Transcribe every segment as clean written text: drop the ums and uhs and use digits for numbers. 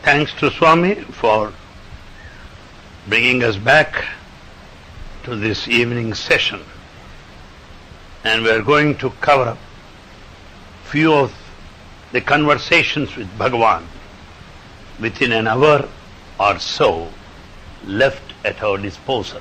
Thanks to Swami for bringing us back to this evening session. And we are going to cover up few of the conversations with Bhagavan within an hour or so left at our disposal.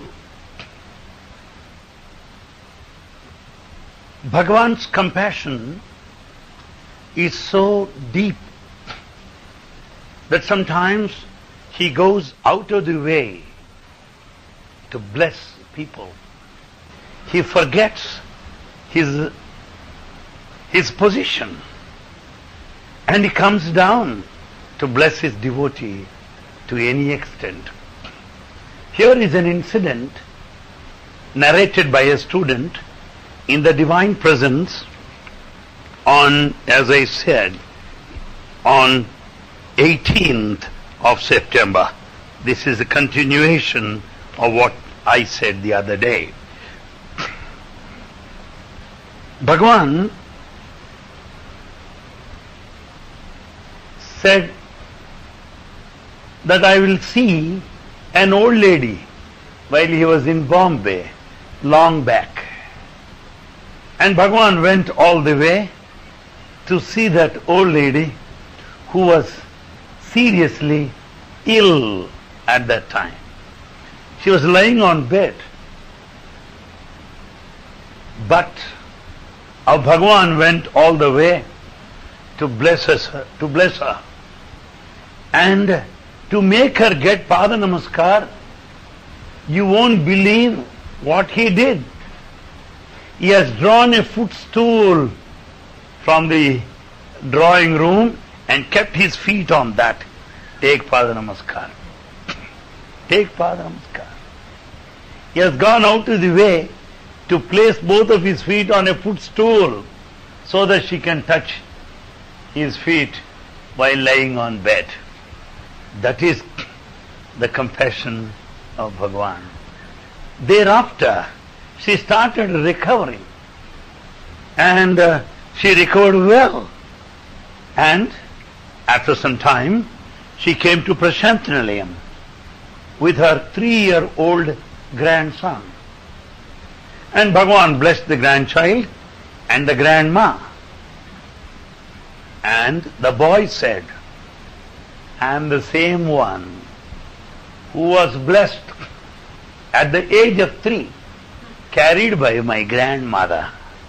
Bhagavan's compassion is so deep that sometimes he goes out of the way to bless people. He forgets his position and he comes down to bless his devotee to any extent. Here is an incident narrated by a student in the Divine Presence on, as I said, on 18th of September. This is a continuation of what I said the other day. Bhagavan said that I will see an old lady while he was in Bombay long back. And Bhagavan went all the way to see that old lady who was seriously ill at that time. She was lying on bed. But our Bhagavan went all the way to bless her, and to make her get Pada Namaskar. You won't believe what he did. He has drawn a footstool from the drawing room and kept his feet on that. Take Pada Namaskar. Take Pada Namaskar. He has gone out of the way to place both of his feet on a footstool so that she can touch his feet while lying on bed. That is the compassion of Bhagavan. Thereafter, she started recovering, and she recovered well. And after some time, she came to Prashanti Nilayam with her 3-year-old grandson. And Bhagavan blessed the grandchild and the grandma. And the boy said, I am the same one who was blessed at the age of 3, carried by my grandmother.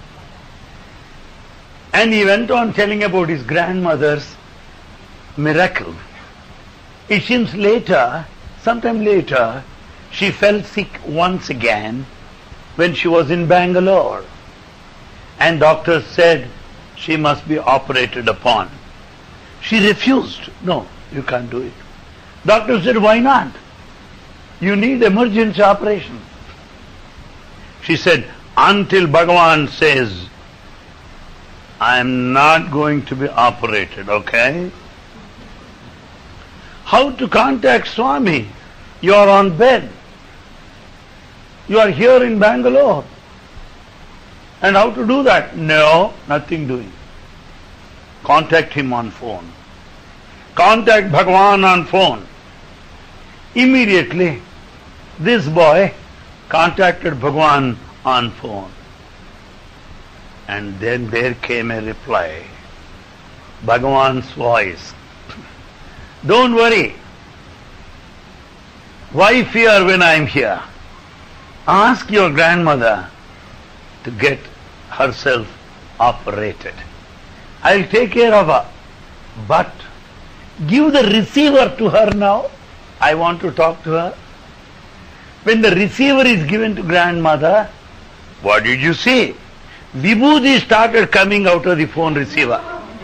And he went on telling about his grandmother's miracle. It seems sometime later, she fell sick once again when she was in Bangalore. And doctors said she must be operated upon. She refused. No, you can't do it. Doctor said, why not? You need emergency operation. She said, until Bhagavan says, I am not going to be operated, okay? How to contact Swami? You are on bed. You are here in Bangalore. And how to do that? No, nothing doing. Contact him on phone. Contact Bhagavan on phone. Immediately, this boy contacted Bhagavan on phone. And then there came a reply. Bhagavan's voice. Don't worry. Why fear when I am here? Ask your grandmother to get herself operated. I'll take care of her. But give the receiver to her now. I want to talk to her. When the receiver is given to grandmother, what did you say? Vibhuti started coming out of the phone receiver.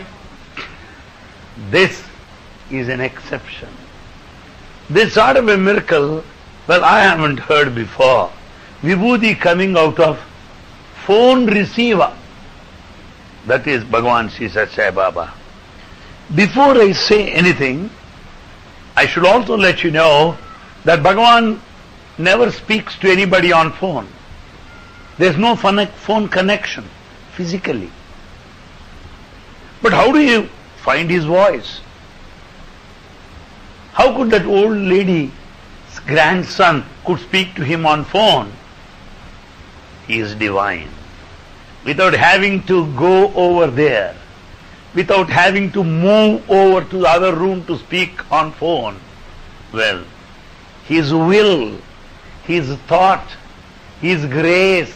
This is an exception. This sort of a miracle, well, I haven't heard before. Vibhuti coming out of phone receiver. That is Bhagavan Sri Sai Baba. Before I say anything, I should also let you know that Bhagavan never speaks to anybody on phone. There's no phone connection physically. But how do you find his voice? How could that old lady's grandson could speak to him on phone? He is divine. Without having to go over there, without having to move over to the other room to speak on phone. Well, his will, his thought, his grace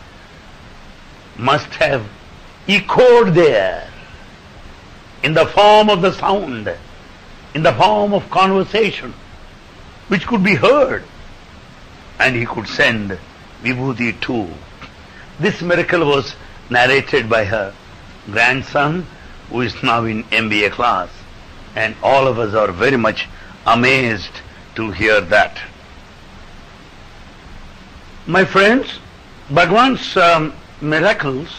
must have echoed there in the form of the sound, in the form of conversation, which could be heard, and he could send Vibhuti-2. This miracle was narrated by her grandson, who is now in MBA class, and all of us are very much amazed to hear that. My friends, Bhagavan's miracles,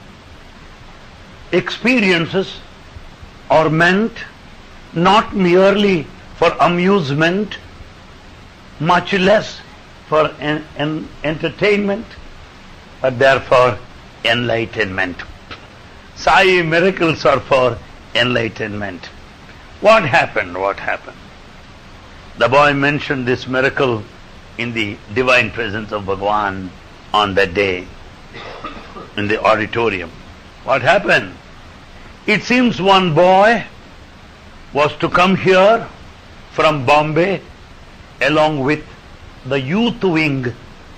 experiences are meant not merely for amusement, much less for entertainment, but therefore enlightenment. SAI miracles are for enlightenment. What happened? What happened? The boy mentioned this miracle in the divine presence of Bhagavan on that day in the auditorium. What happened? It seems one boy was to come here from Bombay along with the youth wing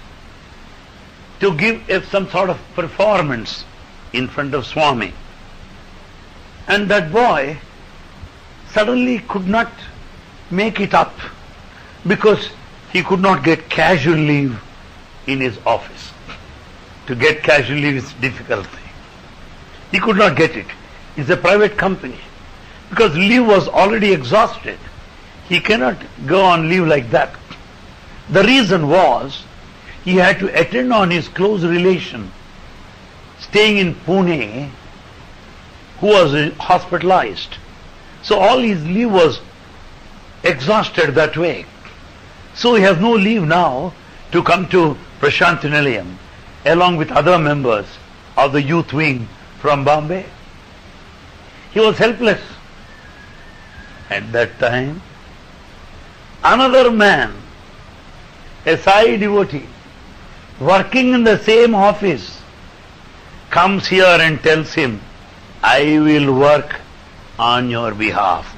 to give some sort of performance in front of Swami. And that boy suddenly could not make it up because he could not get casual leave in his office. To get casual leave is difficult thing. He could not get it. It's a private company. Because leave was already exhausted. He cannot go on leave like that. The reason was he had to attend on his close relation staying in Pune, who was hospitalized. So all his leave was exhausted that way. So he has no leave now to come to Prashanti Nilayam along with other members of the youth wing from Bombay. He was helpless. At that time, another man, a SAI devotee, working in the same office, comes here and tells him, I will work on your behalf.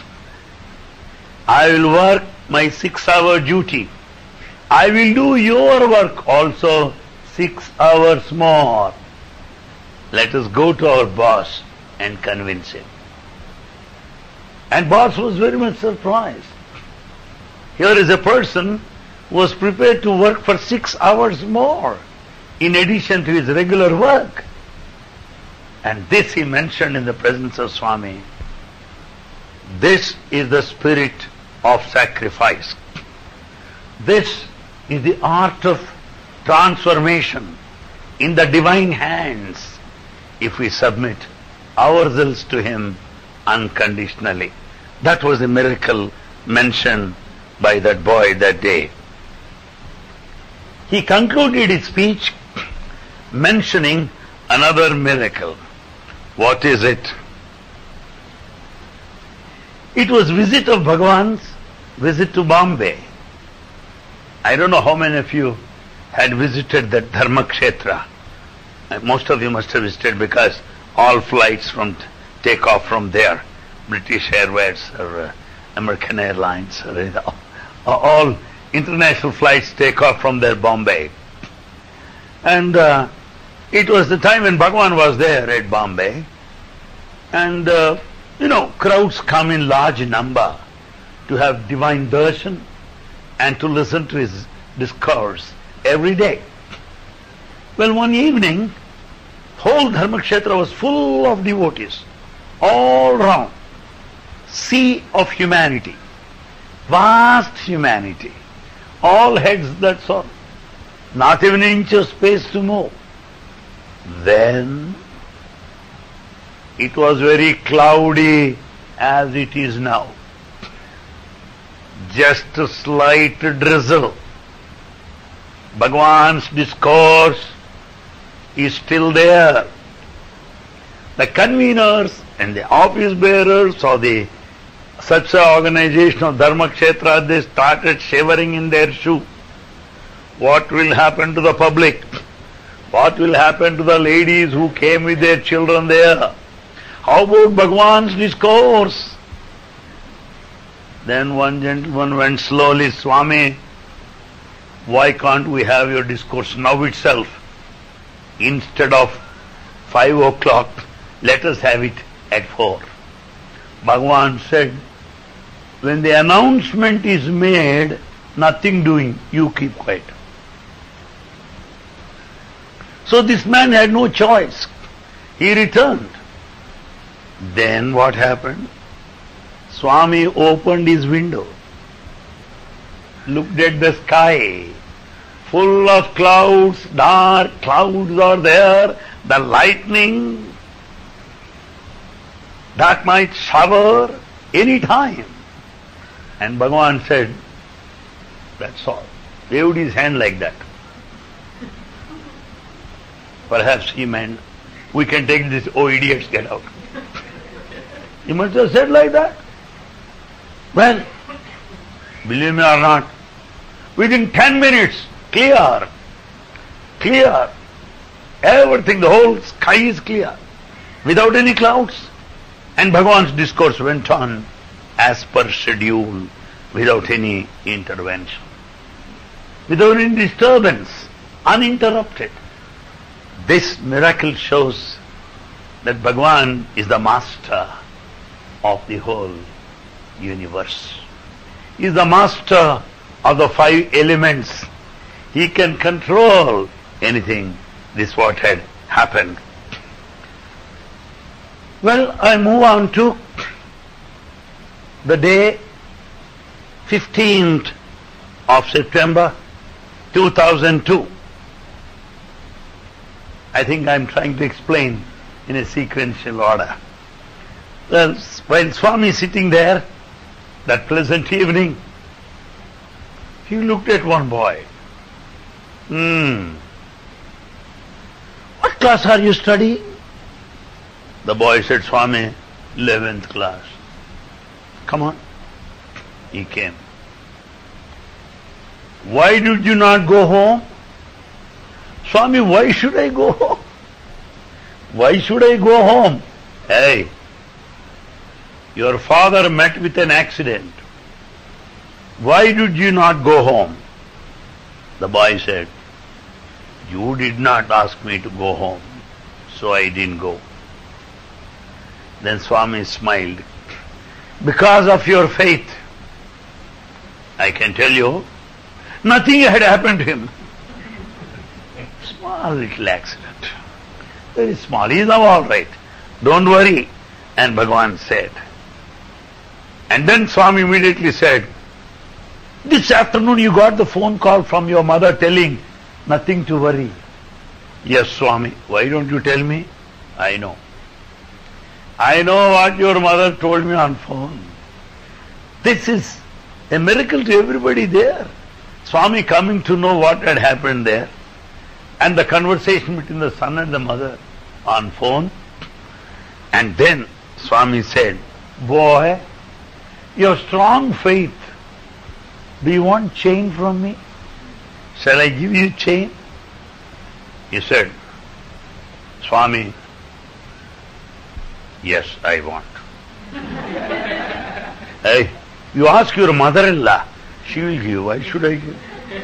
I will work my 6-hour duty. I will do your work also 6 hours more. Let us go to our boss and convince him. And boss was very much surprised. Here is a person who was prepared to work for 6 hours more in addition to his regular work. And this he mentioned in the presence of Swami. This is the spirit of sacrifice. This is the art of transformation in the divine hands if we submit ourselves to him unconditionally. That was a miracle mentioned by that boy that day. He concluded his speech mentioning another miracle. What is it? It was visit of Bhagavan's visit to Bombay. I don't know how many of you had visited that Dharma Kshetra. Most of you must have visited because all flights take off from there. British Airways or American Airlines or all international flights take off from there, Bombay. And it was the time when Bhagavan was there at Bombay. And crowds come in large number to have divine darshan and to listen to his discourse every day. Well, one evening, whole Dharmakshetra was full of devotees, all round. Sea of humanity, vast humanity, all heads that saw, not even an inch of space to move. Then it was very cloudy as it is now. Just a slight drizzle. Bhagavan's discourse is still there. The conveners and the office bearers or the such an organization of Dharma Kshetra, they started shivering in their shoe. What will happen to the public? What will happen to the ladies who came with their children there? How about Bhagavan's discourse? Then one gentleman went slowly, Swami, why can't we have your discourse now itself? Instead of 5 o'clock, let us have it at 4. Bhagavan said, when the announcement is made, nothing doing, you keep quiet. So this man had no choice. He returned. Then what happened? Swami opened his window, looked at the sky, full of clouds, dark clouds are there, the lightning, that might shower any time. And Bhagavan said, that's all. Waved his hand like that. Perhaps he meant, we can take this, oh idiots, get out. He must have said like that. Well, believe me or not, within 10 minutes, clear, everything, the whole sky is clear, without any clouds. And Bhagavan's discourse went on as per schedule, without any intervention, without any disturbance, uninterrupted. This miracle shows that Bhagavan is the master of the whole universe. He is the master of the 5 elements. He can control anything. This is what had happened. Well, I move on to the day 15th of September 2002. I think I am trying to explain in a sequential order. Well, while Swami is sitting there, that pleasant evening, he looked at one boy. What class are you studying? The boy said, Swami, 11th class. Come on. He came. Why did you not go home? Swami, why should I go home? Why should I go home? Hey, your father met with an accident. Why did you not go home? The boy said, you did not ask me to go home, so I didn't go. Then Swami smiled. Because of your faith, I can tell you, nothing had happened to him. Small little accident. Very small. He is now all right. Don't worry. And Bhagavan said. And then Swami immediately said, this afternoon you got the phone call from your mother telling nothing to worry. Yes, Swami. Why don't you tell me? I know. I know what your mother told me on phone. This is a miracle to everybody there. Swami coming to know what had happened there. And the conversation between the son and the mother on phone. And then Swami said, boy, you have strong faith. Do you want chain from me? Shall I give you chain? He said, Swami, yes, I want. Hey, you ask your mother-in-law, she will give. Why should I give?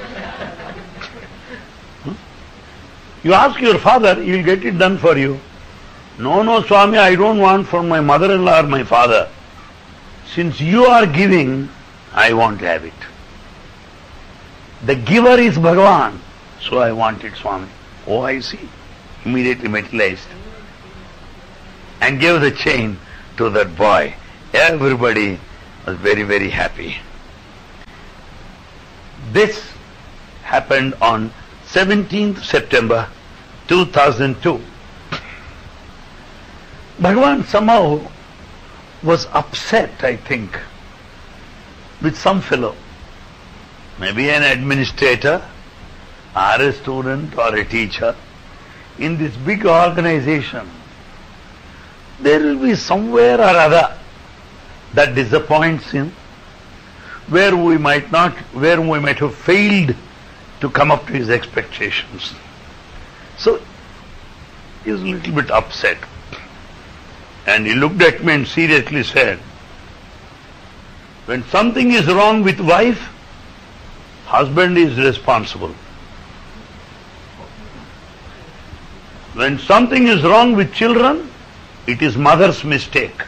You ask your father, he will get it done for you. No, Swami, I don't want from my mother-in-law or my father. Since you are giving, I want to have it. The giver is Bhagavan, so I want it, Swami. Oh, I see. Immediately materialized. And gave the chain to that boy. Everybody was very, very happy. This happened on 17th September 2002. Bhagavan somehow was upset, I think, with some fellow, maybe an administrator, or a student, or a teacher, in this big organization. There will be somewhere or other that disappoints him, where we might have failed to come up to his expectations. So he was a little bit upset. And he looked at me and seriously said, when something is wrong with wife, husband is responsible. When something is wrong with children, it is mother's mistake.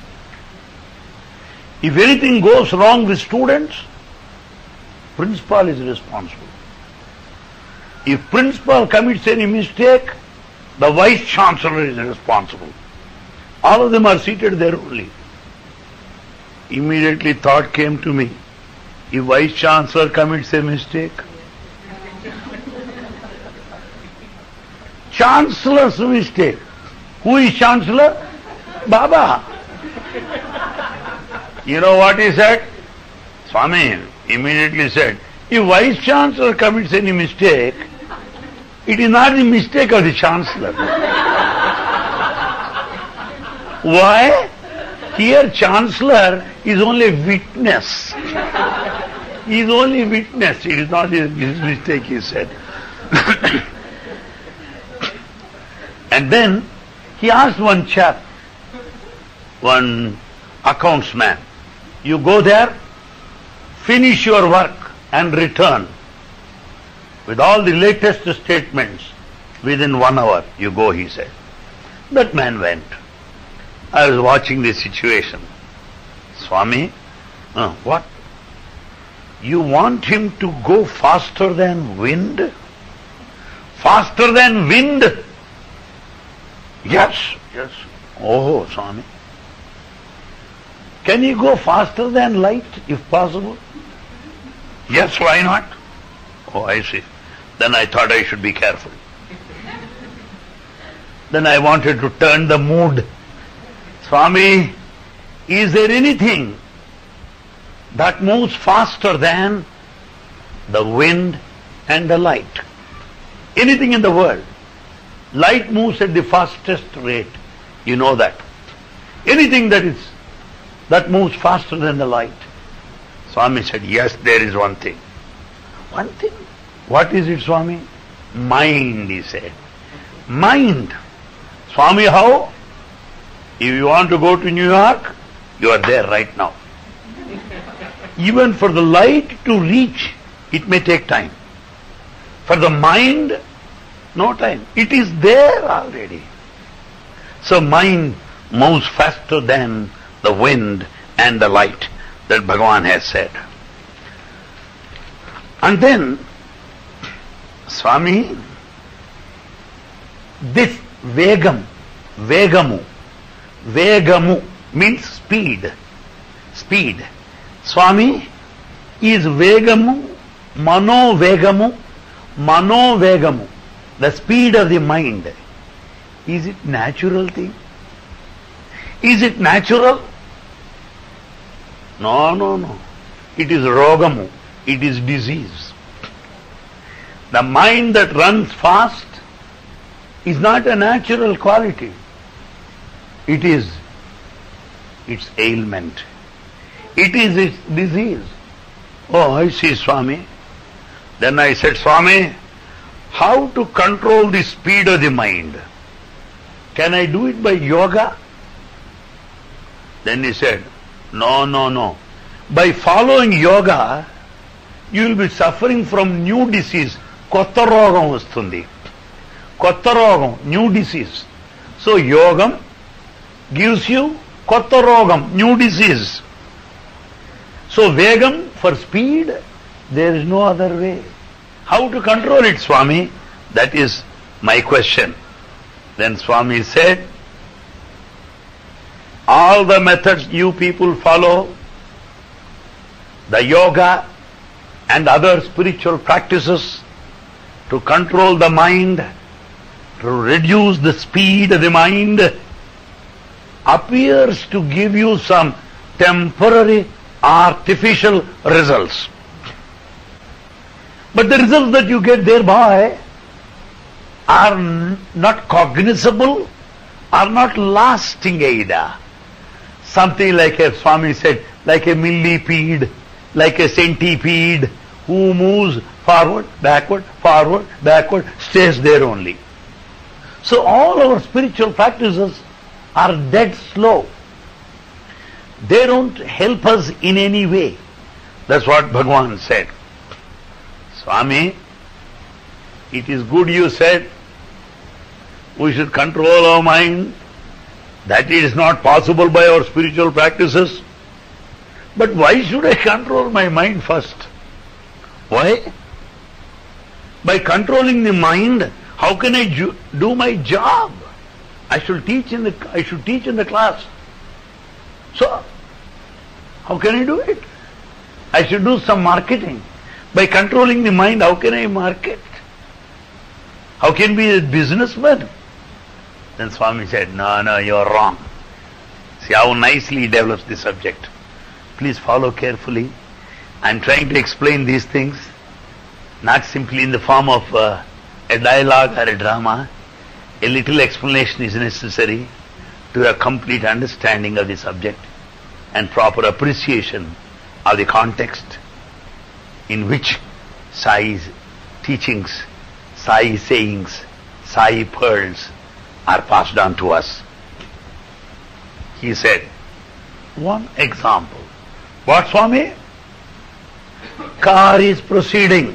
If anything goes wrong with students, principal is responsible. If principal commits any mistake, the vice chancellor is responsible. All of them are seated there only. Immediately thought came to me, if vice chancellor commits a mistake, chancellor's mistake. Who is chancellor? Baba. You know what he said? Swami immediately said, if vice chancellor commits any mistake, it is not the mistake of the chancellor. Why? Here chancellor is only a witness. He is only a witness. It is not his mistake, he said. And then he asked one chap, one accounts man, you go there, finish your work and return with all the latest statements within 1 hour. You go, he said. That man went. I was watching the situation. Swami, what? You want him to go faster than wind? Faster than wind? Yes, yes. Oh, Swami. Can he go faster than light, if possible? Yes, why not? Oh, I see. Then I thought I should be careful. Then I wanted to turn the mood. Swami, is there anything that moves faster than the wind and the light? Anything in the world. Light moves at the fastest rate. You know that. Anything that moves faster than the light. Swami said, yes, there is one thing. One thing? What is it, Swami? Mind, he said. Mind. Swami, how? If you want to go to New York, you are there right now. Even for the light to reach, it may take time. For the mind, no time. It is there already. So mind moves faster than the wind and the light, that Bhagavan has said. And then, Swami, this Vegamu means speed. Swami is Vegamu, Mano Vegamu, the speed of the mind. Is it natural thing? Is it natural? No. It is Rogamu. It is disease. The mind that runs fast is not a natural quality. It is its ailment. It is its disease. Oh, I see, Swami. Then I said, Swami, how to control the speed of the mind? Can I do it by yoga? Then he said, no. By following yoga, you will be suffering from new disease. Kotta rogam vastundi. Kotta rogam, new disease. So yogam gives you kotta rogam, new disease. So vegam, for speed, there is no other way. How to control it, Swami? That is my question. Then Swami said, all the methods you people follow, the yoga and other spiritual practices to control the mind, to reduce the speed of the mind, appears to give you some temporary artificial results. But the results that you get thereby are not cognizable, are not lasting either. something like a, Swami said, like a millipede, like a centipede, who moves forward, backward, stays there only. So all our spiritual practices are dead slow. They don't help us in any way. That's what Bhagavan said. Swami, it is good you said we should control our mind. That is not possible by our spiritual practices. But why should I control my mind first? Why? By controlling the mind, how can I do my job? I should teach in the class. So, how can I do it? I should do some marketing. By controlling the mind, how can I market? How can I be a businessman? Then Swami said, no, you are wrong. See how nicely he develops the subject. Please follow carefully. I am trying to explain these things, not simply in the form of a dialogue or a drama. A little explanation is necessary to have complete understanding of the subject and proper appreciation of the context in which Sai's teachings, Sai sayings, Sai pearls are passed on to us. He said, one example. What, Swami? Car is proceeding.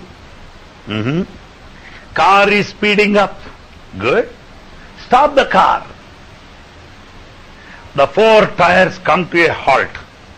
Car is speeding up. Good. Stop the car. The four tires come to a halt.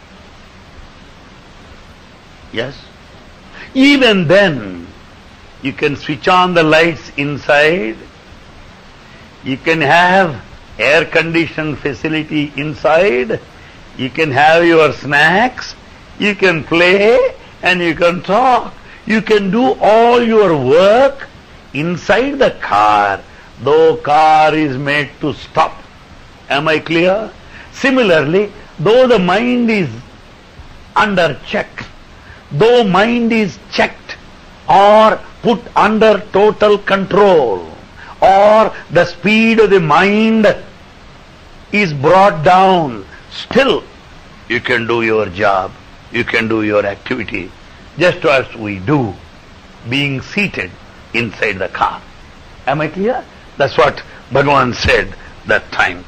Yes? Even then, you can switch on the lights inside. You can have air-conditioned facility inside. You can have your snacks. You can play and you can talk. You can do all your work inside the car, though car is made to stop. Am I clear? Similarly, though the mind is under check, though mind is checked or put under total control, or the speed of the mind is brought down, still you can do your job, you can do your activity, just as we do being seated inside the car. Am I clear? That's what Bhagavan said that time.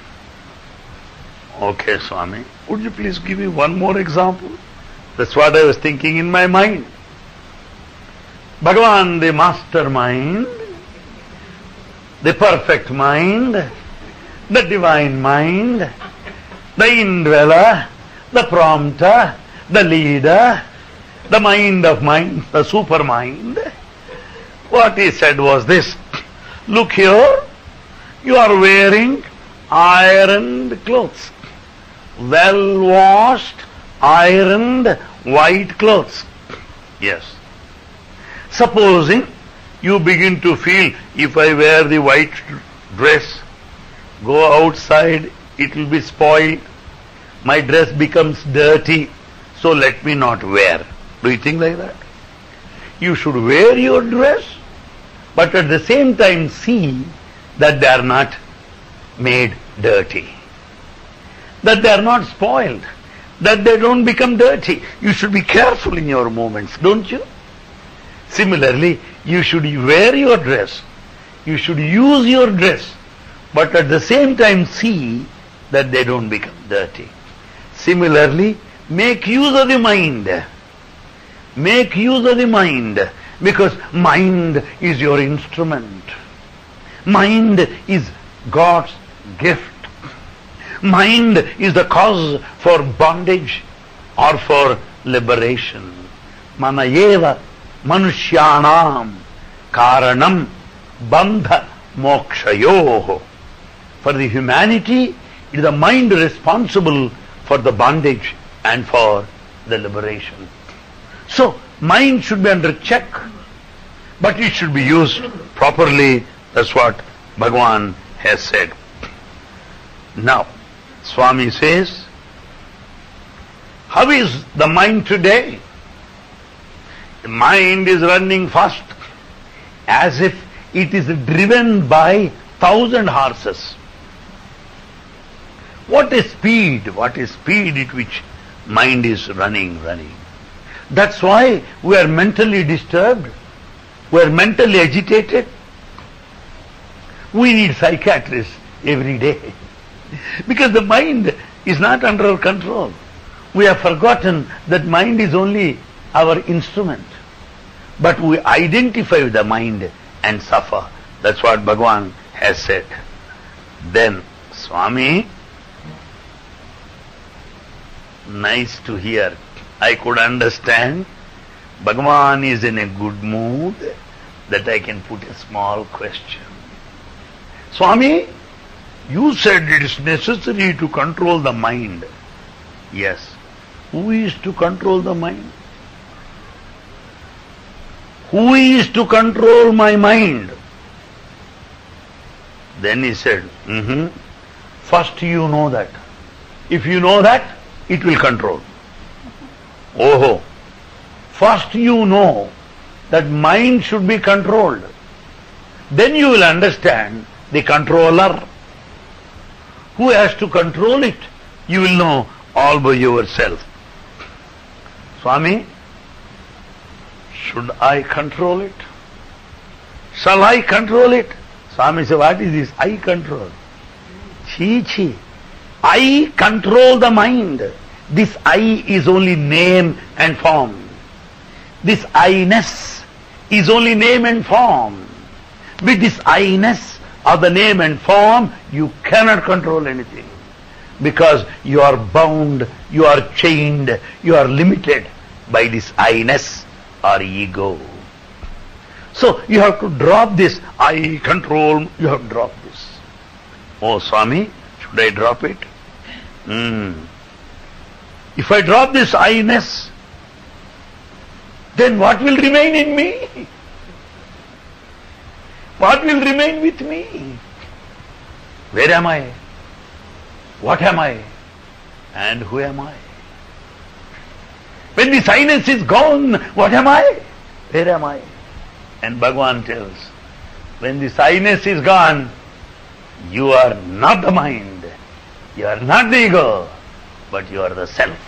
Okay, Swami, would you please give me one more example? That's what I was thinking in my mind. Bhagavan, the mastermind, the perfect mind, the divine mind, the indweller, the prompter, the leader, the mind of mind, the supermind. What he said was this: look here, you are wearing ironed clothes, well washed, ironed, white clothes. Yes. Supposing you begin to feel, if I wear the white dress, go outside, it will be spoiled, my dress becomes dirty, so let me not wear. Do you think like that? You should wear your dress, but at the same time see that they are not made dirty, that they are not spoiled, that they don't become dirty. You should be careful in your movements, don't you? Similarly, you should wear your dress, you should use your dress, but at the same time see that they don't become dirty. Similarly, make use of the mind. Make use of the mind, because mind is your instrument. Mind is God's gift. Mind is the cause for bondage or for liberation. Manayeva manushyanam karanam bandha mokshayoho. For the humanity, it is the mind responsible for the bondage and for the liberation. So, mind should be under check, but it should be used properly. That's what Bhagavan has said. Now, Swami says, how is the mind today? The mind is running fast, as if it is driven by 1,000 horses. What is speed at which mind is running. That's why we are mentally disturbed, we are mentally agitated. We need psychiatrists every day because the mind is not under our control. We have forgotten that mind is only our instrument. But we identify with the mind and suffer. That's what Bhagavan has said. Then, Swami, nice to hear. I could understand Bhagavan is in a good mood that I can put a small question. Swami, you said it is necessary to control the mind. Yes. Who is to control the mind? Who is to control my mind? Then he said, first you know that. If you know that, it will control. Oh, first you know that mind should be controlled. Then you will understand the controller. Who has to control it? You will know all by yourself. Swami, should I control it? Shall I control it? Swami said, what is this I control? Chi. I control the mind. This I is only name and form. This I-ness is only name and form. With this I-ness or the name and form, you cannot control anything. Because you are bound, you are chained, you are limited by this I-ness or ego. So you have to drop this I control, you have to drop this. Oh Swami, should I drop it? If I drop this I-ness, then what will remain in me? What will remain with me? Where am I? What am I? And who am I? When this I-ness is gone, what am I? Where am I? And Bhagavan tells, when this I-ness is gone, you are not the mind, you are not the ego, but you are the self.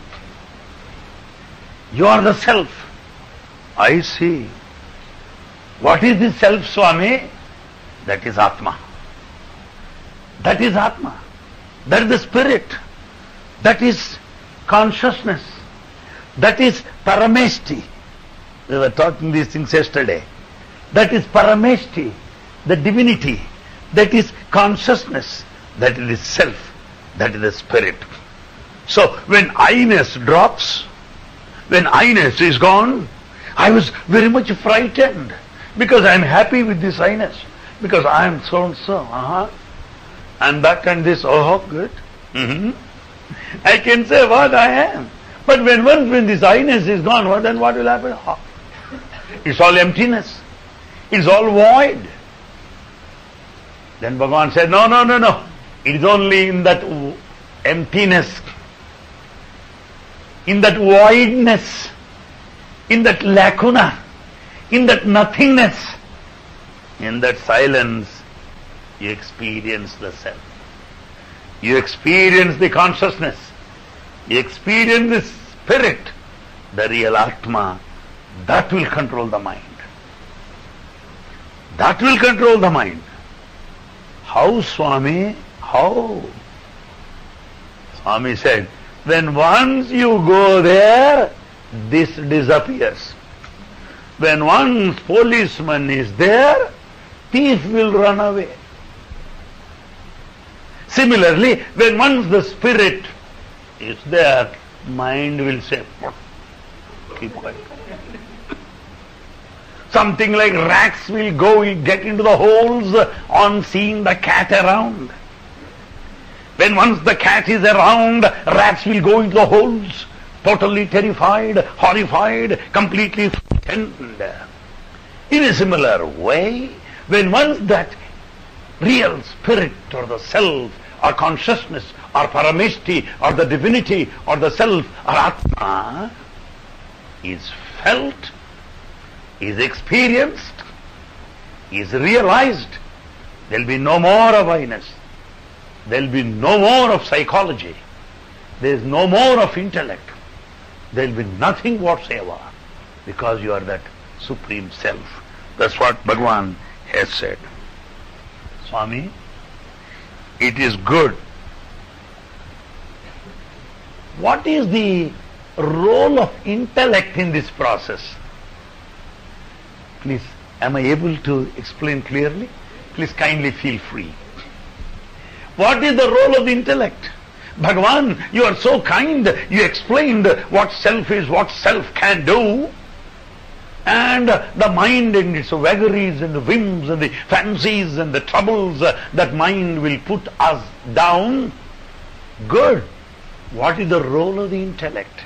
You are the self. I see. What is this self, Swami? That is Atma. That is Atma. That is the spirit. That is consciousness. That is Parameshti. We were talking these things yesterday. That is Parameshti, the divinity. That is consciousness. That is self. That is the spirit. So when I-ness drops, when I-ness is gone, I was very much frightened because I am happy with this I-ness, because I am so and so, and that and this, good. I can say what I am. But when this I-ness is gone, then what will happen? It's all emptiness. It's all void. Then Bhagavan said, no. It is only in that emptiness, in that voidness, in that lacuna, in that nothingness, in that silence, you experience the self. You experience the consciousness. You experience the spirit, the real Atma. That will control the mind. That will control the mind. How, Swami? How? Swami said, when once you go there, this disappears. When once policeman is there, thief will run away. Similarly, when once the spirit is there, mind will say, keep quiet. Something like rats will get into the holes on seeing the cat around. When once the cat is around, rats will go into the holes, totally terrified, horrified, completely frightened. In a similar way, when once that real spirit or the self or consciousness or parameshti or the divinity or the self or Atma is felt, is experienced, is realized, there will be no more of I-ness. there will be no more of psychology. There is no more of intellect. There will be nothing whatsoever, because you are that Supreme Self. That's what Bhagavan has said. Swami, it is good. What is the role of intellect in this process? Please, am I able to explain clearly? Please kindly feel free. What is the role of the intellect? Bhagavan, you are so kind. You explained what self is, what self can do. And the mind and its vagaries and the whims and the fancies and the troubles that mind will put us down. Good. What is the role of the intellect?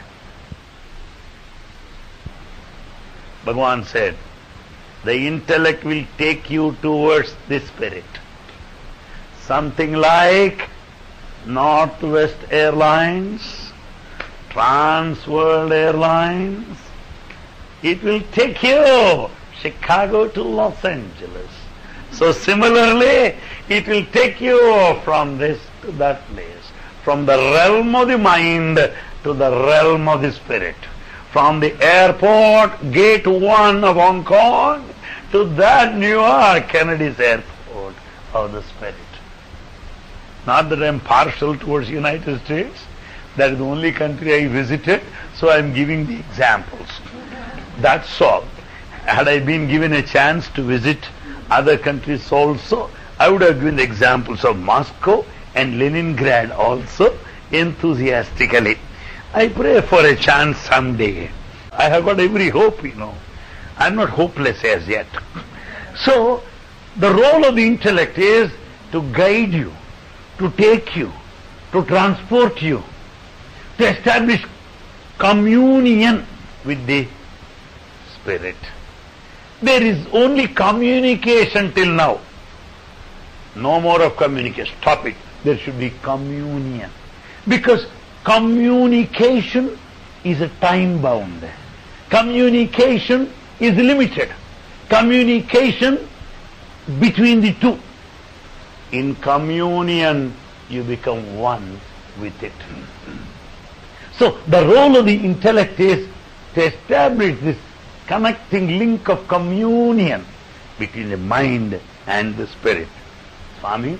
Bhagavan said, the intellect will take you towards the spirit. Something like Northwest Airlines, Trans World Airlines. It will take you Chicago to Los Angeles. So similarly, it will take you from this to that place, from the realm of the mind to the realm of the spirit, from the airport, gate 1 of Hong Kong, to that New York, Kennedy's airport of the spirit. Not that I am partial towards United States. That is the only country I visited, so I am giving the examples. That's all. Had I been given a chance to visit other countries also, I would have given the examples of Moscow and Leningrad also enthusiastically. I pray for a chance someday. I have got every hope, I am not hopeless as yet. So, the role of the intellect is to guide you, to take you, to transport you, to establish communion with the spirit. There is only communication till now. No more of communication. Stop it. There should be communion. Because communication is a time bound. Communication is limited. Communication between the two. In communion, you become one with it. So, the role of the intellect is to establish this connecting link of communion between the mind and the spirit. Swami,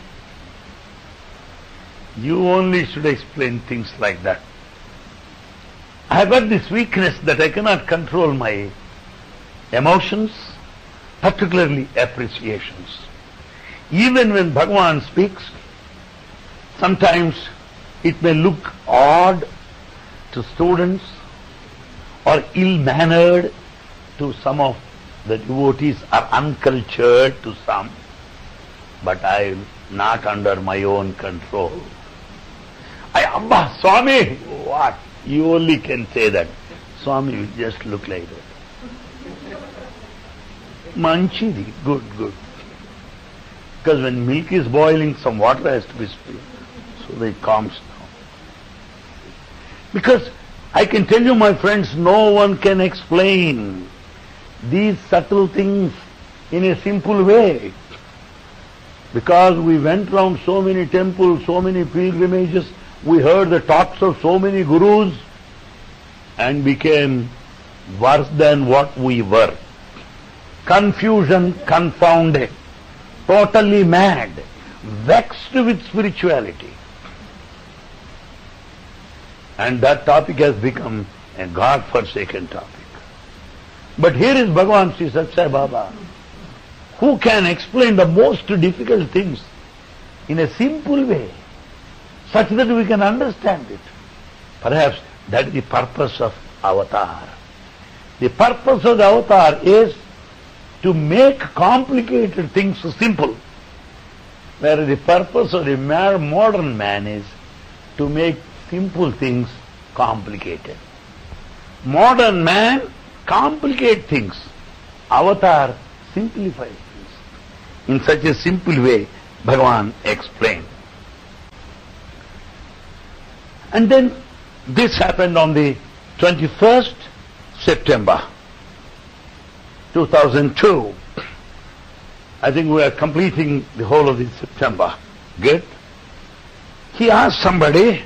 you only should explain things like that. I have got this weakness that I cannot control my emotions, particularly appreciations. Even when Bhagavan speaks, sometimes it may look odd to students or ill-mannered to some of the devotees, or uncultured to some, but I am not under my own control. Abba, Swami, what? You only can say that. Swami will just look like that. Manchidi, good. Because when milk is boiling, some water has to be spilled, so that it calms down. Because I can tell you, my friends, no one can explain these subtle things in a simple way. Because we went round so many temples, so many pilgrimages, we heard the talks of so many gurus and became worse than what we were. Confusion, confounded, totally mad, vexed with spirituality. And that topic has become a God-forsaken topic. But here is Bhagavan Sri Sathya Sai Baba, who can explain the most difficult things in a simple way, such that we can understand it. Perhaps that is the purpose of avatar. The purpose of the avatar is to make complicated things simple, whereas the purpose of the modern man is to make simple things complicated. Modern man complicates things. Avatar simplifies things. In such a simple way, Bhagavan explained. And then this happened on the 21st September 2002. I think we are completing the whole of this September. Good? He asked somebody,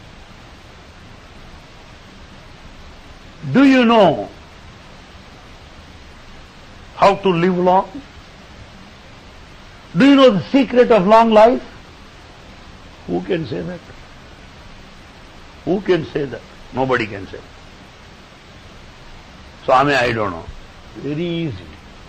do you know how to live long? Do you know the secret of long life? Who can say that? Who can say that? Nobody can say. Swami, I don't know. Very easy.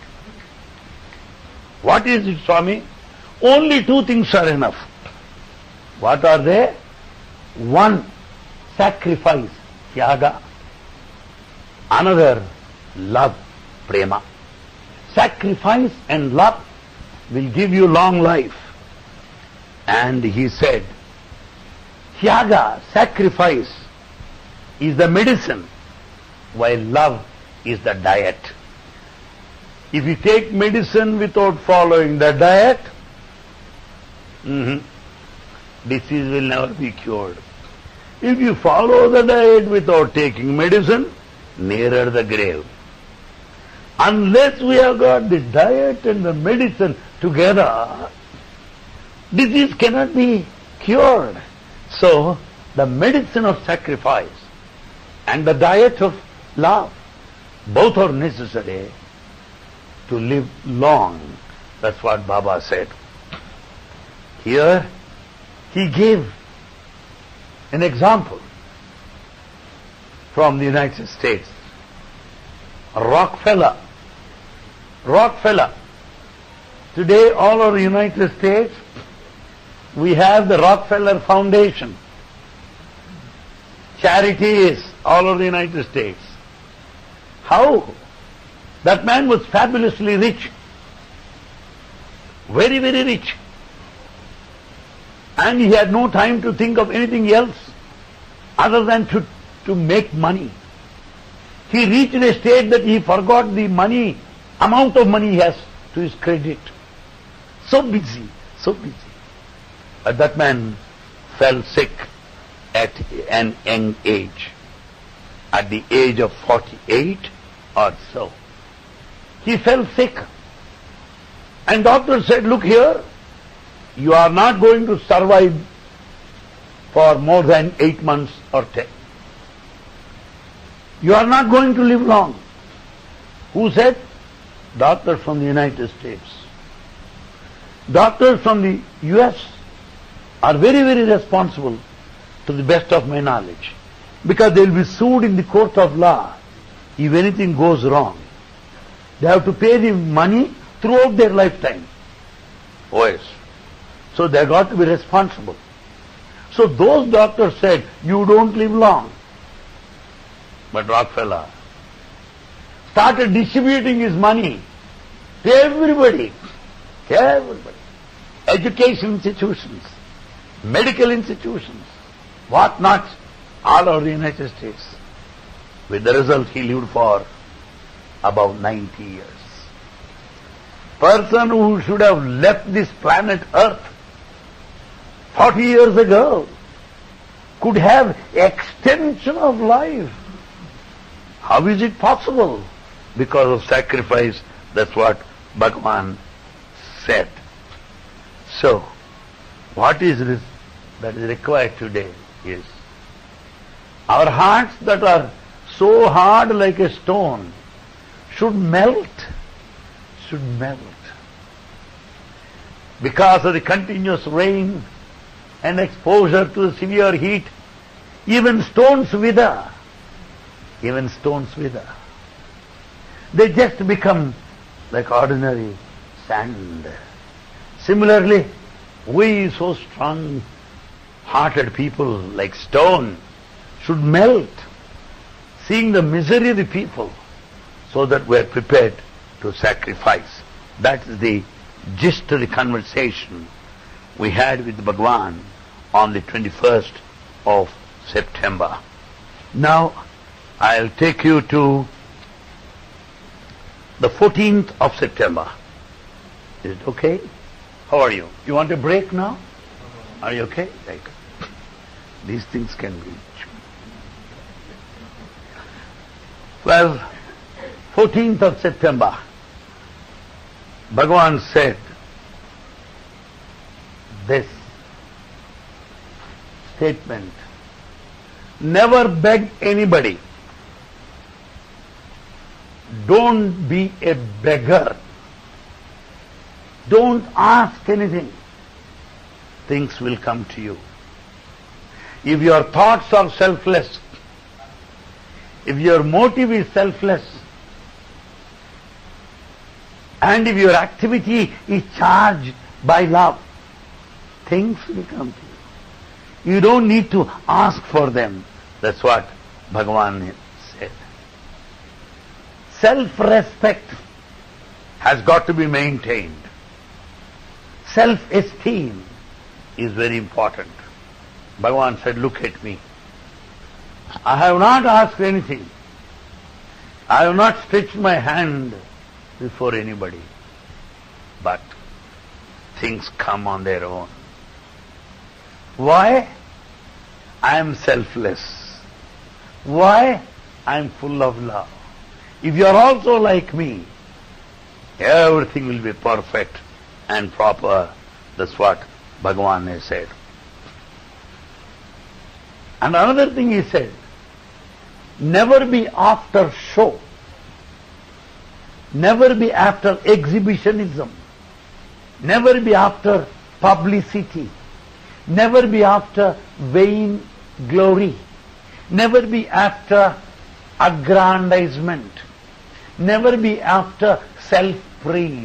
What is it, Swami? Only two things are enough. What are they? One, sacrifice, tyaga. Another, love, prema. Sacrifice and love will give you long life. And he said, tyaga, sacrifice, is the medicine, while love is the diet. If you take medicine without following the diet, disease will never be cured. If you follow the diet without taking medicine, nearer the grave. Unless we have got the diet and the medicine together, disease cannot be cured. So, the medicine of sacrifice and the diet of love, both are necessary to live long. That's what Baba said. Here, he gave an example from the United States. Rockefeller. Today, all over the United States, we have the Rockefeller Foundation. Charities all over the United States. How? That man was fabulously rich. Very, very rich. And he had no time to think of anything else other than to make money. He reached a state that he forgot the money, amount of money he has to his credit. So busy, so busy. But that man fell sick at an young age. At the age of 48 or so. He fell sick. And doctor said, look here, you are not going to survive for more than 8 months or 10. You are not going to live long. Who said? Doctors from the United States. Doctors from the US are very, very responsible, to the best of my knowledge, because they will be sued in the court of law if anything goes wrong. They have to pay the money throughout their lifetime. Oh yes. So they got to be responsible. So those doctors said, you don't live long. But Rockefeller started distributing his money to everybody. Education institutions, medical institutions, what not, all over the United States. With the result, he lived for about 90 years. Person who should have left this planet Earth 40 years ago could have extension of life. How is it possible? Because of sacrifice. That's what Bhagavan said. So, what is this that is required today is our hearts that are so hard like a stone should melt. Because of the continuous rain and exposure to the severe heat, even stones wither. They just become like ordinary sand. Similarly, we so strong-hearted people like stone should melt, seeing the misery of the people, so that we are prepared to sacrifice. That is the gist of the conversation we had with Bhagavan on the 21st of September. Now, I'll take you to the 14th of September. Is it okay? How are you? You want a break now? Are you okay? Right. These things can be. Well, 14th of September, Bhagavan said this. statement. Never beg anybody. Don't be a beggar. Don't ask anything. Things will come to you. If your thoughts are selfless, if your motive is selfless, and if your activity is charged by love, things will come to you. You don't need to ask for them. That's what Bhagavan said. Self-respect has got to be maintained. Self-esteem is very important. Bhagavan said, look at me. I have not asked anything. I have not stretched my hand before anybody. But things come on their own. Why? I am selfless. Why? I am full of love. If you are also like me, everything will be perfect and proper. That's what Bhagavan has said. And another thing he said, never be after show. Never be after exhibitionism. Never be after publicity. Never be after vain glory. Never be after aggrandizement. Never be after self-praise.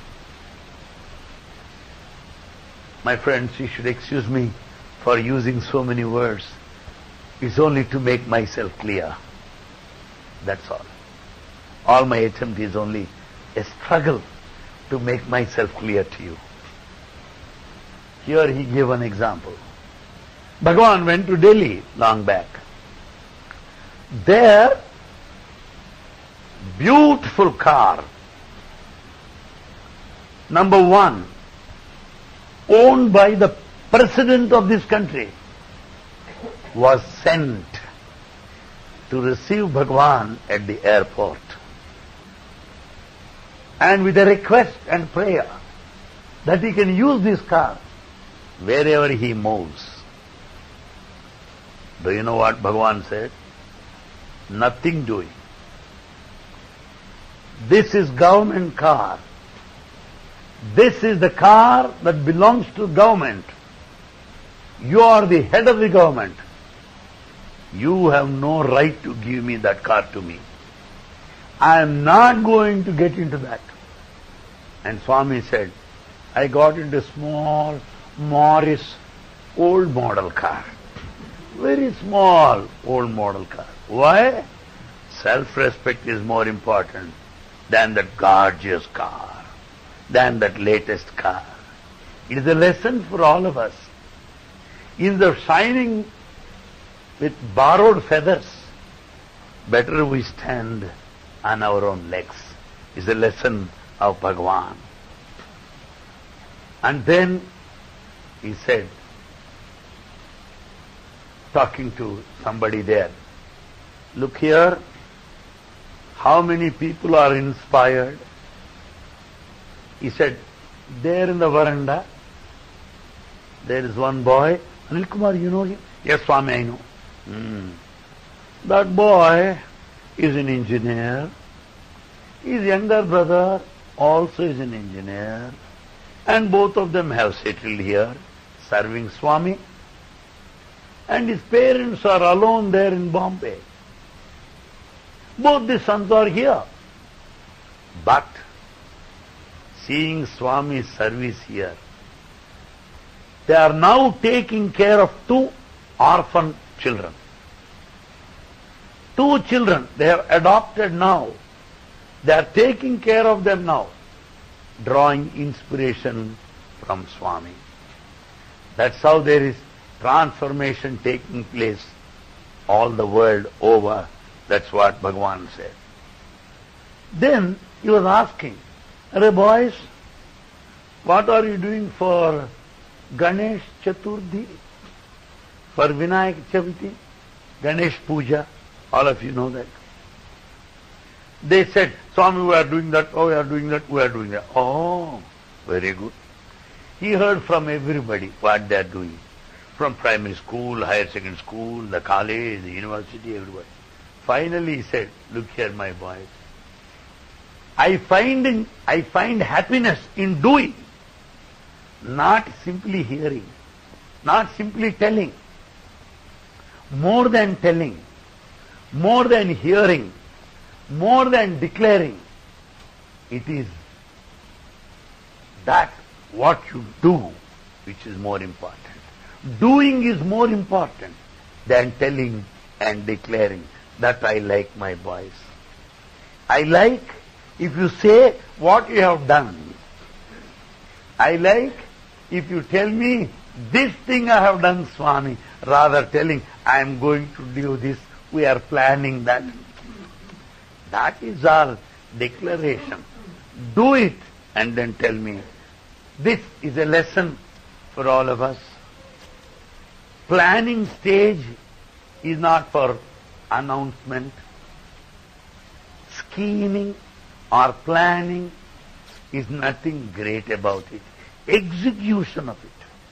My friends, you should excuse me for using so many words. It's only to make myself clear. That's all. All my attempt is only a struggle to make myself clear to you. Here he gave an example. Bhagavan went to Delhi long back. There, beautiful car, number one, owned by the president of this country, was sent to receive Bhagavan at the airport. And with a request and prayer that he can use this car wherever he moves. Do you know what Bhagavan said? Nothing doing. This is government car. This is the car that belongs to government. You are the head of the government. You have no right to give me that car to me. I am not going to get into that. And Swami said, I got into a small Morris old model car. Very small old model car. Why? Self-respect is more important than that gorgeous car, than that latest car. It is a lesson for all of us. Instead of shining with borrowed feathers, better we stand on our own legs. Is a lesson of Bhagavan. And then he said, talking to somebody there, look here, how many people are inspired? He said, there in the veranda, there is one boy. Anil Kumar, you know him? Yes, Swami, I know. That boy is an engineer. His younger brother also is an engineer. And both of them have settled here, serving Swami. And his parents are alone there in Bombay. Both the sons are here. But seeing Swami's service here, they are now taking care of 2 orphan children. 2 children they have adopted now. They are taking care of them now, drawing inspiration from Swami. That's how there is transformation taking place all the world over. That's what Bhagavan said. Then he was asking, "Arey boys, what are you doing for Ganesh Chaturthi? For Vinayak Chaviti? Ganesh Puja?" All of you know that. They said, "Swami, we are doing that, oh, we are doing that, we are doing that." Oh, very good. He heard from everybody what they are doing. from primary school, higher secondary school, the college, the university, everybody. Finally he said, look here my boys, I find happiness in doing, not simply hearing, not simply telling. More than telling, more than hearing, more than declaring, it is that what you do which is more important. Doing is more important than telling and declaring. That I like my boys. I like if you say what you have done. I like if you tell me this thing I have done, Swami, rather telling I am going to do this, we are planning that. That is all declaration. Do it and then tell me. This is a lesson for all of us. Planning stage is not for announcement. Scheming or planning is nothing great about it. Execution of it.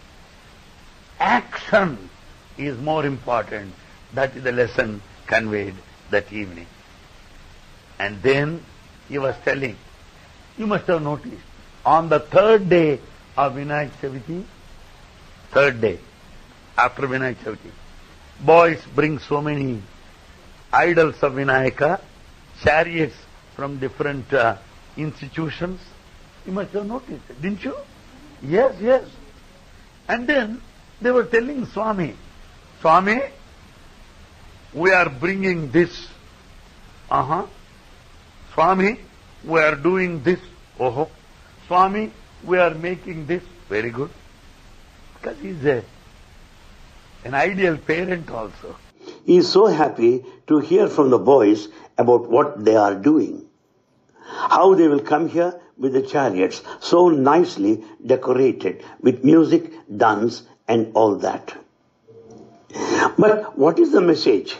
Action is more important. That is the lesson conveyed that evening. And then he was telling, you must have noticed, on the third day of Vinayak Chaviti, third day after Vinayak Chaviti, boys bring so many idols of Vinayaka, chariots from different institutions. You must have noticed it, didn't you? Yes, yes. And then they were telling Swami, Swami, we are bringing this. Swami, we are doing this. Oh, Swami, we are making this. Very good. Because he is an ideal parent also. He is so happy to hear from the boys about what they are doing. How they will come here with the chariots, so nicely decorated with music, dance and all that. But what is the message?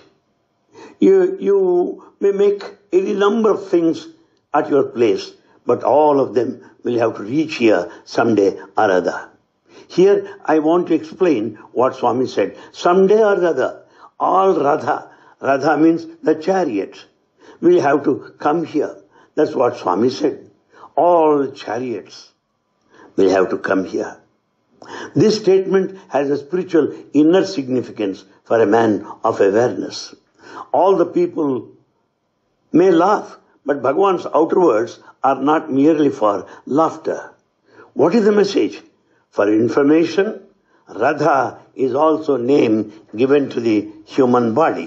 You may make any number of things at your place, but all of them will have to reach here someday or other. Here I want to explain what Swami said. Someday or other, all Radha, Radha means the chariots, will have to come here. That's what Swami said. All chariots will have to come here. This statement has a spiritual inner significance for a man of awareness. All the people may laugh, but Bhagavan's outer words are not merely for laughter. What is the message? For information, Radha is also a name given to the human body.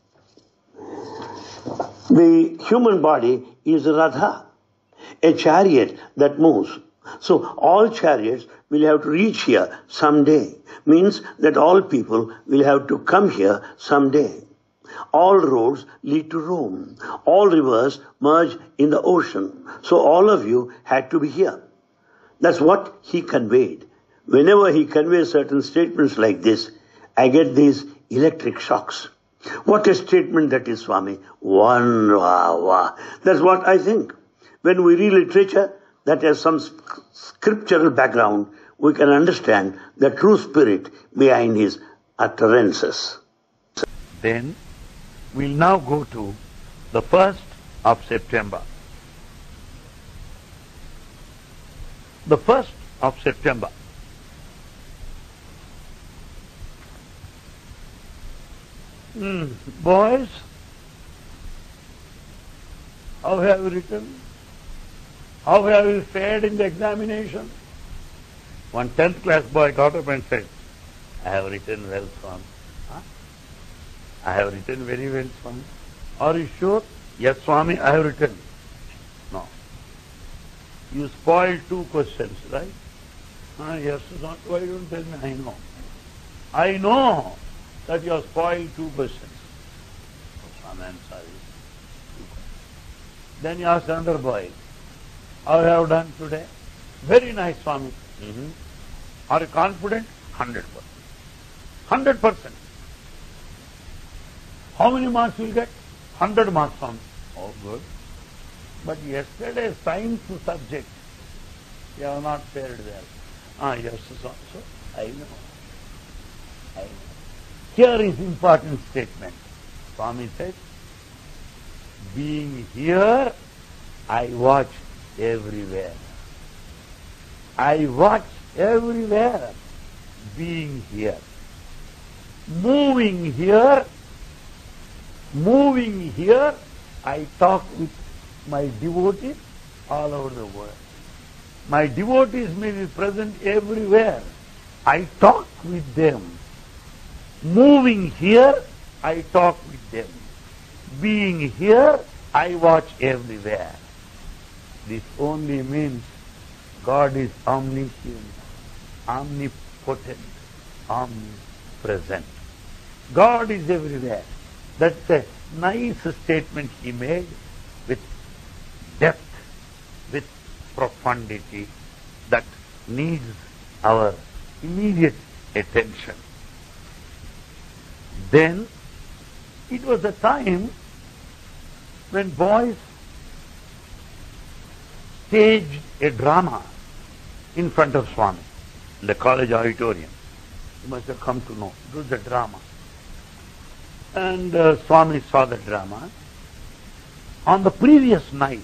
The human body is Radha, a chariot that moves. So all chariots will have to reach here someday. Means that all people will have to come here someday. All roads lead to Rome. All rivers merge in the ocean. So all of you had to be here. That's what he conveyed. Whenever he conveys certain statements like this, I get these electric shocks. What a statement that is, Swami. Wow. That's what I think. When we read literature that has some scriptural background, we can understand the true spirit behind his utterances. Then we'll now go to the 1st of September. The 1st of September. Boys, how have you written? How have you fared in the examination? One 10th class boy got up and said, I have written well, Swami. I have written very well, Swami. Are you sure? Yes, Swami, I have written. No. You spoiled 2 questions, right? Yes, Swami. Why don't you tell me? I know. I know that you have spoiled 2 questions. Oh, Swami, I am sorry. Then you asked another boy, how you have done today? Very nice, Swami. Are you confident? 100%. 100%. How many marks will you get? 100 marks, Swami. Oh, good. But yesterday, science subject, you have not fared there. Yes, so I know. Here is important statement. Swami said, being here, I watch everywhere. I watch everywhere. Being here. Moving here, I talk with my devotees all over the world. My devotees may be present everywhere. I talk with them. Moving here, I talk with them. Being here, I watch everywhere. This only means God is omniscient, omnipotent, omnipresent. God is everywhere. That's a nice statement he made with depth, with profundity that needs our immediate attention. Then it was a time when boys staged a drama in front of Swami in the college auditorium. You must have come to know. It was a drama. And Swami saw the drama. On the previous night,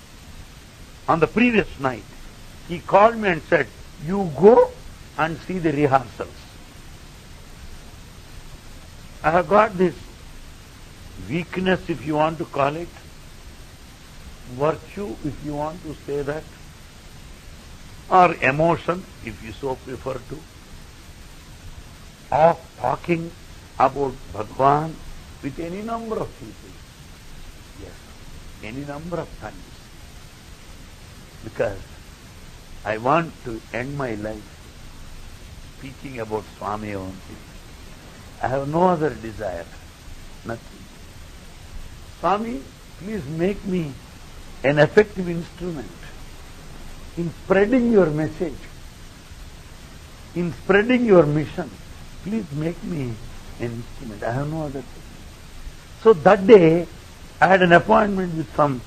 he called me and said, you go and see the rehearsals. I have got this weakness, if you want to call it, virtue, if you want to say that, or emotion, if you so prefer to, of talking about Bhagavan with any number of people. Yes, any number of times. Because I want to end my life speaking about Swami only. I have no other desire, nothing. Swami, please make me an effective instrument in spreading your message, in spreading your mission. Please make me an instrument. I have no other thing. So that day, I had an appointment with some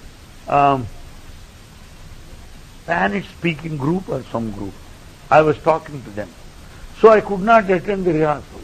Spanish-speaking group or some group. I was talking to them. So I could not attend the rehearsals.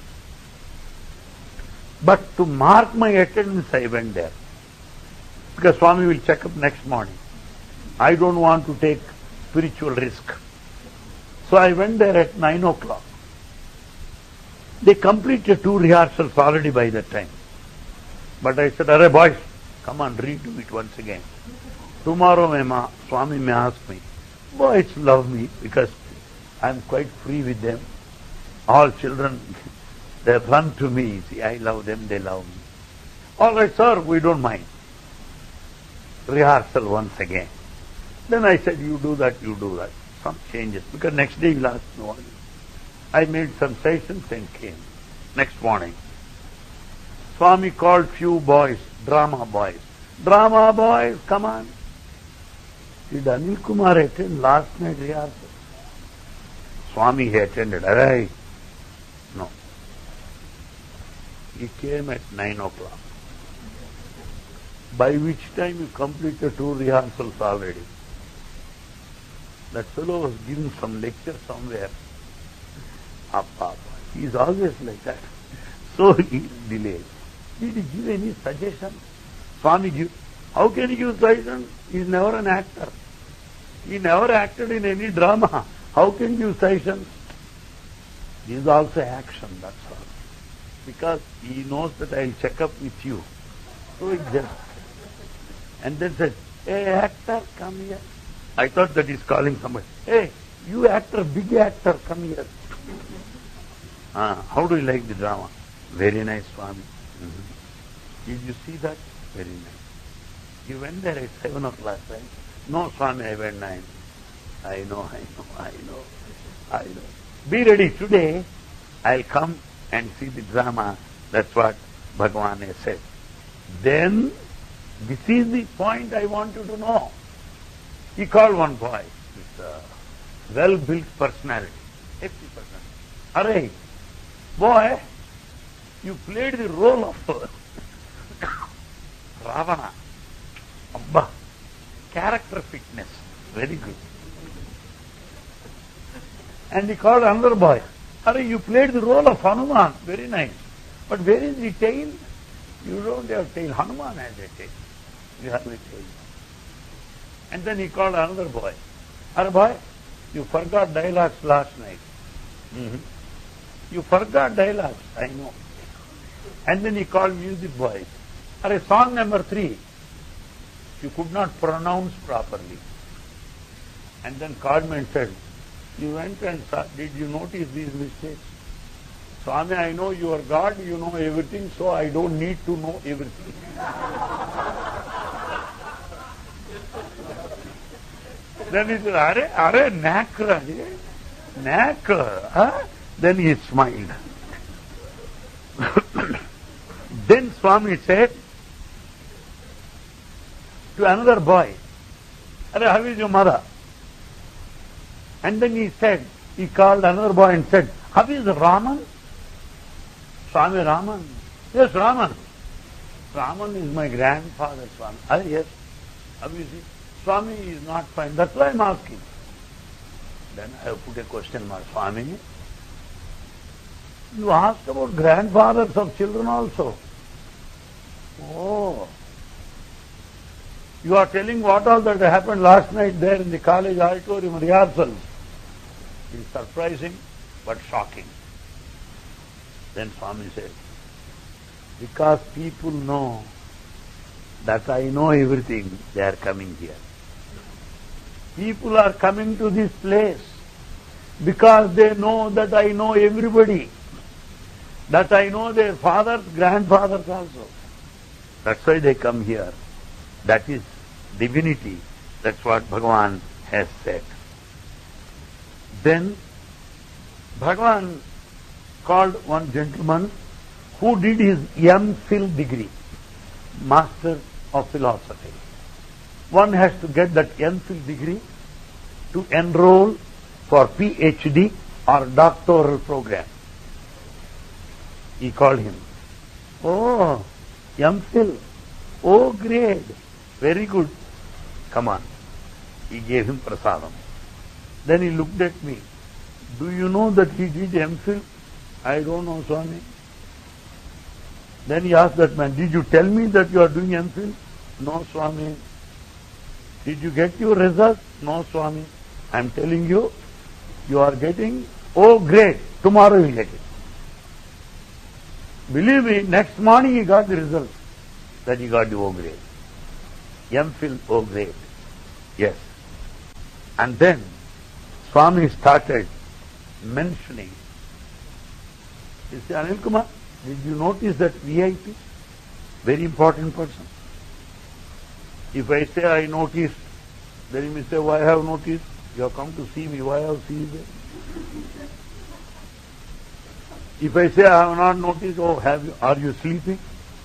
But to mark my attendance, I went there. Because Swami will check up next morning. I don't want to take spiritual risk. So I went there at 9 o'clock. They completed 2 rehearsals already by that time. But I said, "Arey boys, come on, redo it once again. Tomorrow Swami may ask me." Boys love me because I'm quite free with them. All children, they run to me. See, I love them, they love me. All right, sir, we don't mind. Rehearsal once again. Then I said, you do that. Some changes. Because next day you'll ask me what. I made some sessions and came. Next morning, Swami called few boys, drama boys. Drama boys, come on. Did Anil Kumar attend last night rehearsal? Swami he attended. Aray. No. He came at 9 o'clock. By which time you completed 2 rehearsals already. That fellow was giving some lecture somewhere. He is always like that. So he delayed. Did he give any suggestion? Swami give. How can he give suggestion? He is never an actor. He never acted in any drama. How can he give suggestions? This is also action, that's all. Because he knows that I will check up with you. So he just. And then said, "Hey actor, come here." I thought that he's calling somebody. "Hey, you actor, big actor, come here." How do you like the drama? Very nice, Swami. Did you see that? Very nice. You went there at 7 o'clock, right? No, Swami, I went 9. I know. Be ready today. I'll come and see the drama. That's what Bhagavan has said. Then, this is the point I want you to know. He called one boy with a well-built personality, hefty personality. "Arey, boy, you played the role of Ravana. Abba, character fitness, very good." And he called another boy. Are you played the role of Hanuman, very nice. But where is the tail? You don't have tail. Hanuman has a tail. You have a tail. And then he called another boy. Are boy, you forgot dialogues last night. You forgot dialogues, I know. And then he called music boys. Are song number 3, you could not pronounce properly. And then called me and said, you went and saw, did you notice these mistakes? Swami, I know you are God, you know everything, so I don't need to know everything. Then he said, Are, knack, knack. Huh? Then he smiled. Then Swami said to another boy, Are, how is your mother? And then he called another boy and said, how is Raman? Swami, Raman? Yes, Raman. Raman is my grandfather, Swami. Ah, yes. How is he? Swami is not fine. That's why I'm asking. Then I have put a question mark. Swami, you asked about grandfathers of children also. Oh. You are telling what all that happened last night there in the college auditorium rehearsals. It is surprising but shocking. Then Swami said, because people know that I know everything, they are coming here. People are coming to this place because they know that I know everybody, that I know their fathers, grandfathers also. That's why they come here. That is divinity. That's what Bhagavan has said. Then Bhagavan called one gentleman who did his MPhil degree, Master of Philosophy. One has to get that MPhil degree to enroll for PhD or doctoral program. He called him. Oh, MPhil. Oh, great. Very good. Come on. He gave him prasadam. Then he looked at me. Do you know that he did MPhil? I don't know, Swami. Then he asked that man, did you tell me that you are doing MPhil? No, Swami. Did you get your result? No, Swami. I am telling you, you are getting, oh great, tomorrow you will get it. Believe me, next morning he got the result that he got the O grade. MPhil O grade. Yes. And then Swami started mentioning. He said, Anil Kumar, did you notice that VIP? Very important person. If I say I noticed, then he may say, why I have noticed? You have come to see me, why I have seen you there? If I say I have not noticed, oh, are you sleeping?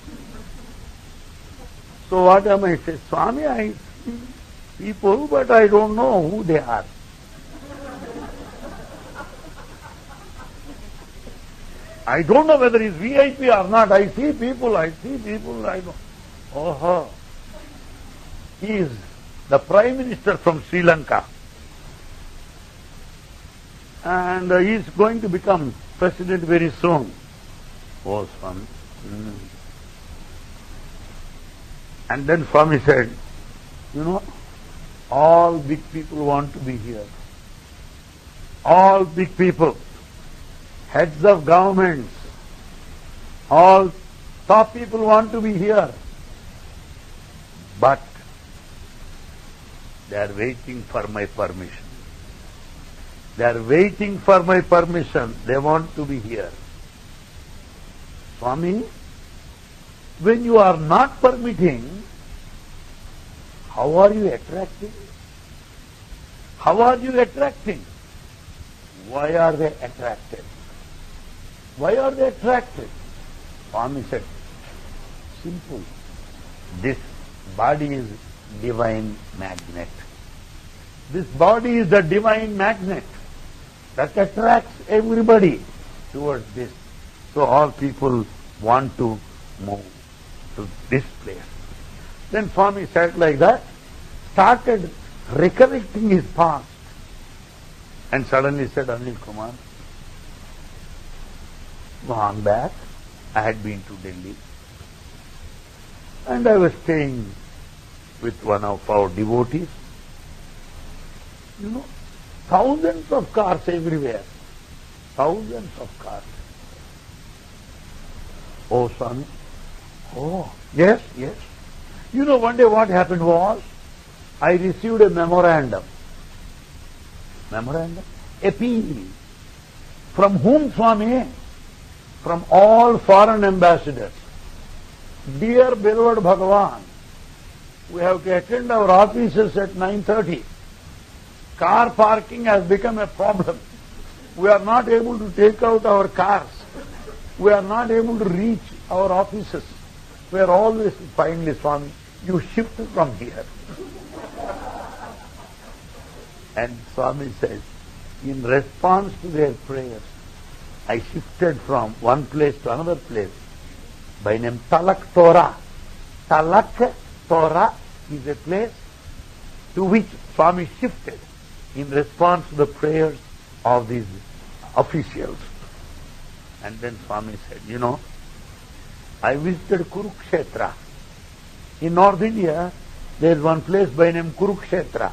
So what am I saying? Swami, I see people, but I don't know who they are. I don't know whether he's VIP or not. I see people, I don't. Oh, he is the Prime Minister from Sri Lanka. And he is going to become President very soon. Oh, Swami. And then Swami said, you know, all big people want to be here. All big people, heads of governments, all top people want to be here. But they are waiting for my permission. They are waiting for my permission. They want to be here. Swami, when you are not permitting, how are you attracting? How are you attracting? Why are they attracted? Why are they attracted? Swami said, simple. This body is divine magnet. This body is the divine magnet that attracts everybody towards this. So all people want to move to this place. Then Swami said like that, started recollecting his past, and suddenly said, Anil Kumar, long back, I had been to Delhi. And I was staying with one of our devotees. You know, thousands of cars everywhere. Thousands of cars. Oh, Swami. Oh, yes, yes. You know, one day what happened was, I received a memorandum. Memorandum? Appeal. From whom, Swami? From all foreign ambassadors. Dear beloved Bhagavan, we have to attend our offices at 9:30. Car parking has become a problem. We are not able to take out our cars. We are not able to reach our offices. We are always, finally, Swami, you shift from here. And Swami says, in response to their prayers, I shifted from one place to another place by name Talak Torah. Talak Torah is a place to which Swami shifted in response to the prayers of these officials. And then Swami said, you know, I visited Kurukshetra. In North India, there is one place by name Kurukshetra.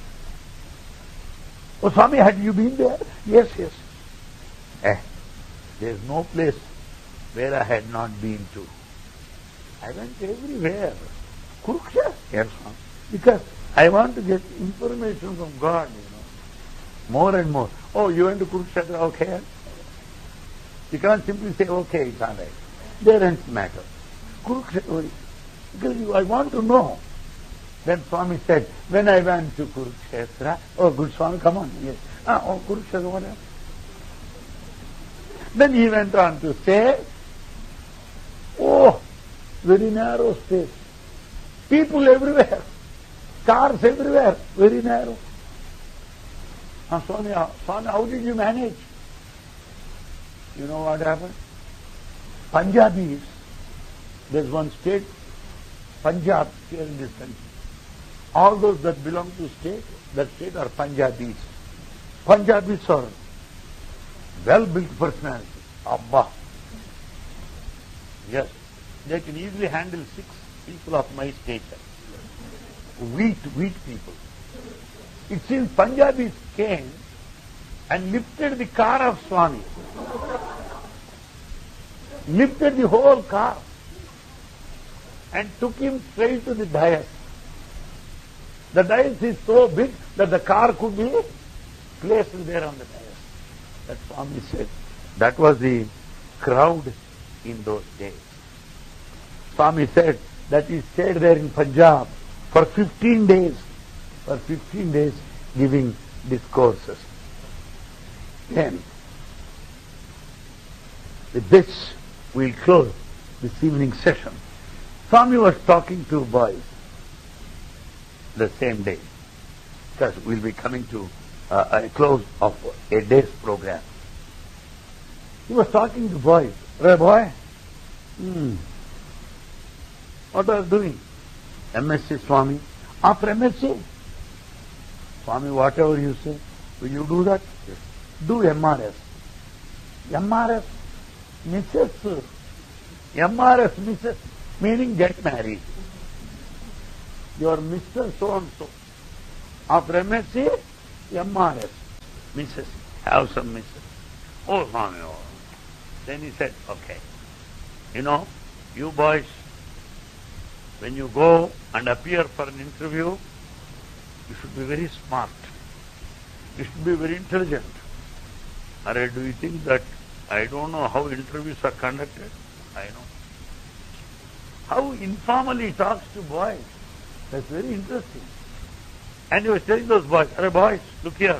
Oh, Swami, had you been there? Yes, yes. There is no place where I had not been to. I went everywhere. Kurukshetra? Yes, Swami. Because I want to get information from God, you know. More and more. Oh, you went to Kurukshetra? Okay. You can't simply say, okay, it's all right. There ends matter. Kurukshetra, because I want to know. Then Swami said, when I went to Kurukshetra, oh, good Swami, come on. Yes. Oh, Kurukshetra, what else? Then he went on to say, oh, very narrow space. People everywhere. Cars everywhere. Very narrow. Swami, how did you manage? You know what happened? Punjabis, there's one state, Punjab, here in this country. All those that belong to that state are Punjabis. Punjabis are well-built personalities. Abba. Yes, they can easily handle 6 people of my stature. Wheat people. It seems Punjabis came and lifted the car of Swami. Lifted the whole car and took him straight to the dais. The dais is so big that the car could be placed there on the dais. That Swami said. That was the crowd in those days. Swami said that he stayed there in Punjab for 15 days. For 15 days giving discourses. Then, with this, we'll close this evening session. Swami was talking to boys the same day, because we'll be coming to a close of a day's program. He was talking to boys. Hey boy, what are you doing? MSc, Swami. After MSc, Swami, whatever you say, will you do that? Yes. Do MRS. MRS, Mrs. MRS, Mrs. meaning get married. You are Mr. So-and-so. After MSc, MRS, Mrs. Have some Mrs. Oh, Swami, oh. Then he said, okay, you know, you boys, when you go and appear for an interview, you should be very smart. You should be very intelligent. Or do you think that I don't know how interviews are conducted? I know. How informally he talks to boys. That's very interesting. And he was telling those boys, "Arey boys, look here.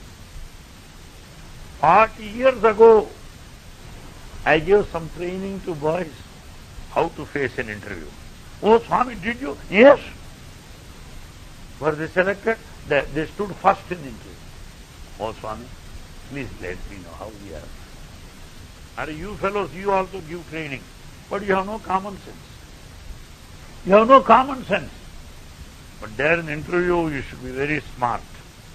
40 years ago, I gave some training to boys how to face an interview." Oh, Swami, did you? Yes. Were they selected? They stood first in the interview. Oh, Swami, please let me know how we are. Are you fellows, you also give training, but you have no common sense. You have no common sense. But there in interview, you should be very smart.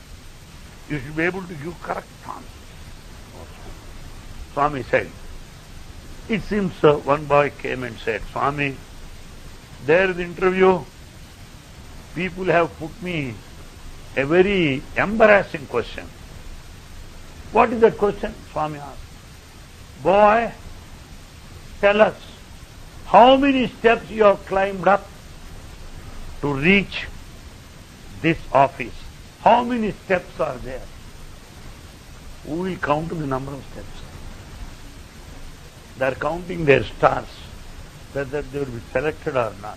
You should be able to give correct answers. Swami said, It seems one boy came and said, Swami, there is interview. People have put me a very embarrassing question. What is that question? Swami asked. Boy, tell us, how many steps you have climbed up to reach this office? How many steps are there? Who will count the number of steps? They are counting their stars, whether they will be selected or not.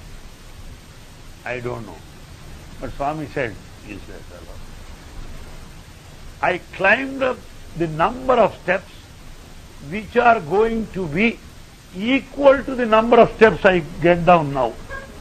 I don't know. But Swami said, he said, I climbed up the number of steps which are going to be equal to the number of steps I get down now.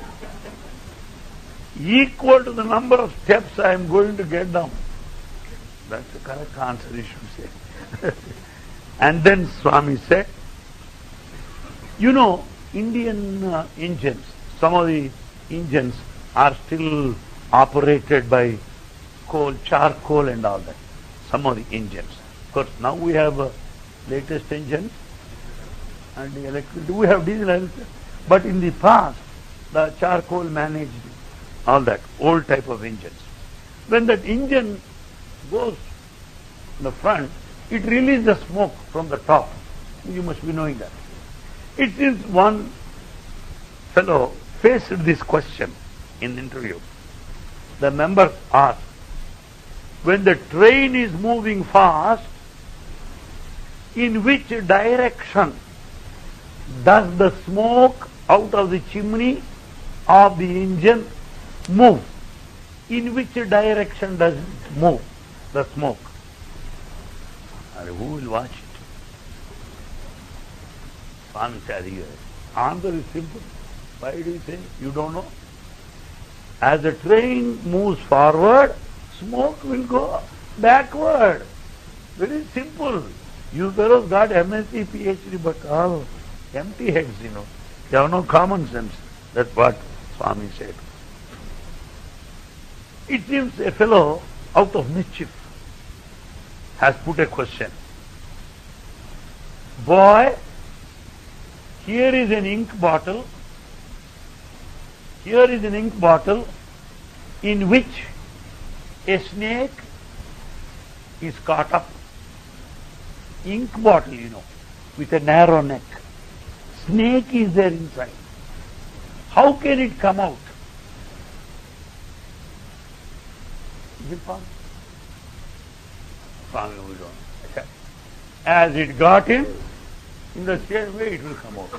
Equal to the number of steps I am going to get down. That's the correct answer you should say. And then Swami said, you know, Indian engines, some of the engines are still operated by coal, charcoal and all that. Some of the engines. Of course, now we have latest engines and the electricity. We have diesel electricity. But in the past, the charcoal managed all that, old type of engines. When that engine goes in the front, it releases the smoke from the top. You must be knowing that. It seems one fellow faced this question in the interview. The members asked, when the train is moving fast, in which direction does the smoke out of the chimney of the engine move? In which direction does it move, the smoke? And who will watch it? Swami said, answer is simple. Why do you say you don't know? As the train moves forward, smoke will go backward. Very simple. You fellows got MSc, PhD, but all empty heads, you know. They have no common sense. That's what Swami said. It seems a fellow, out of mischief, has put a question. Boy, here is an ink bottle. Here is an ink bottle in which a snake is caught up. Ink bottle, you know, with a narrow neck. Snake is there inside. How can it come out? Is it possible? Swami, we don't know. As it got in the same way it will come out.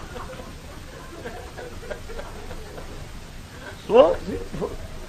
So simple.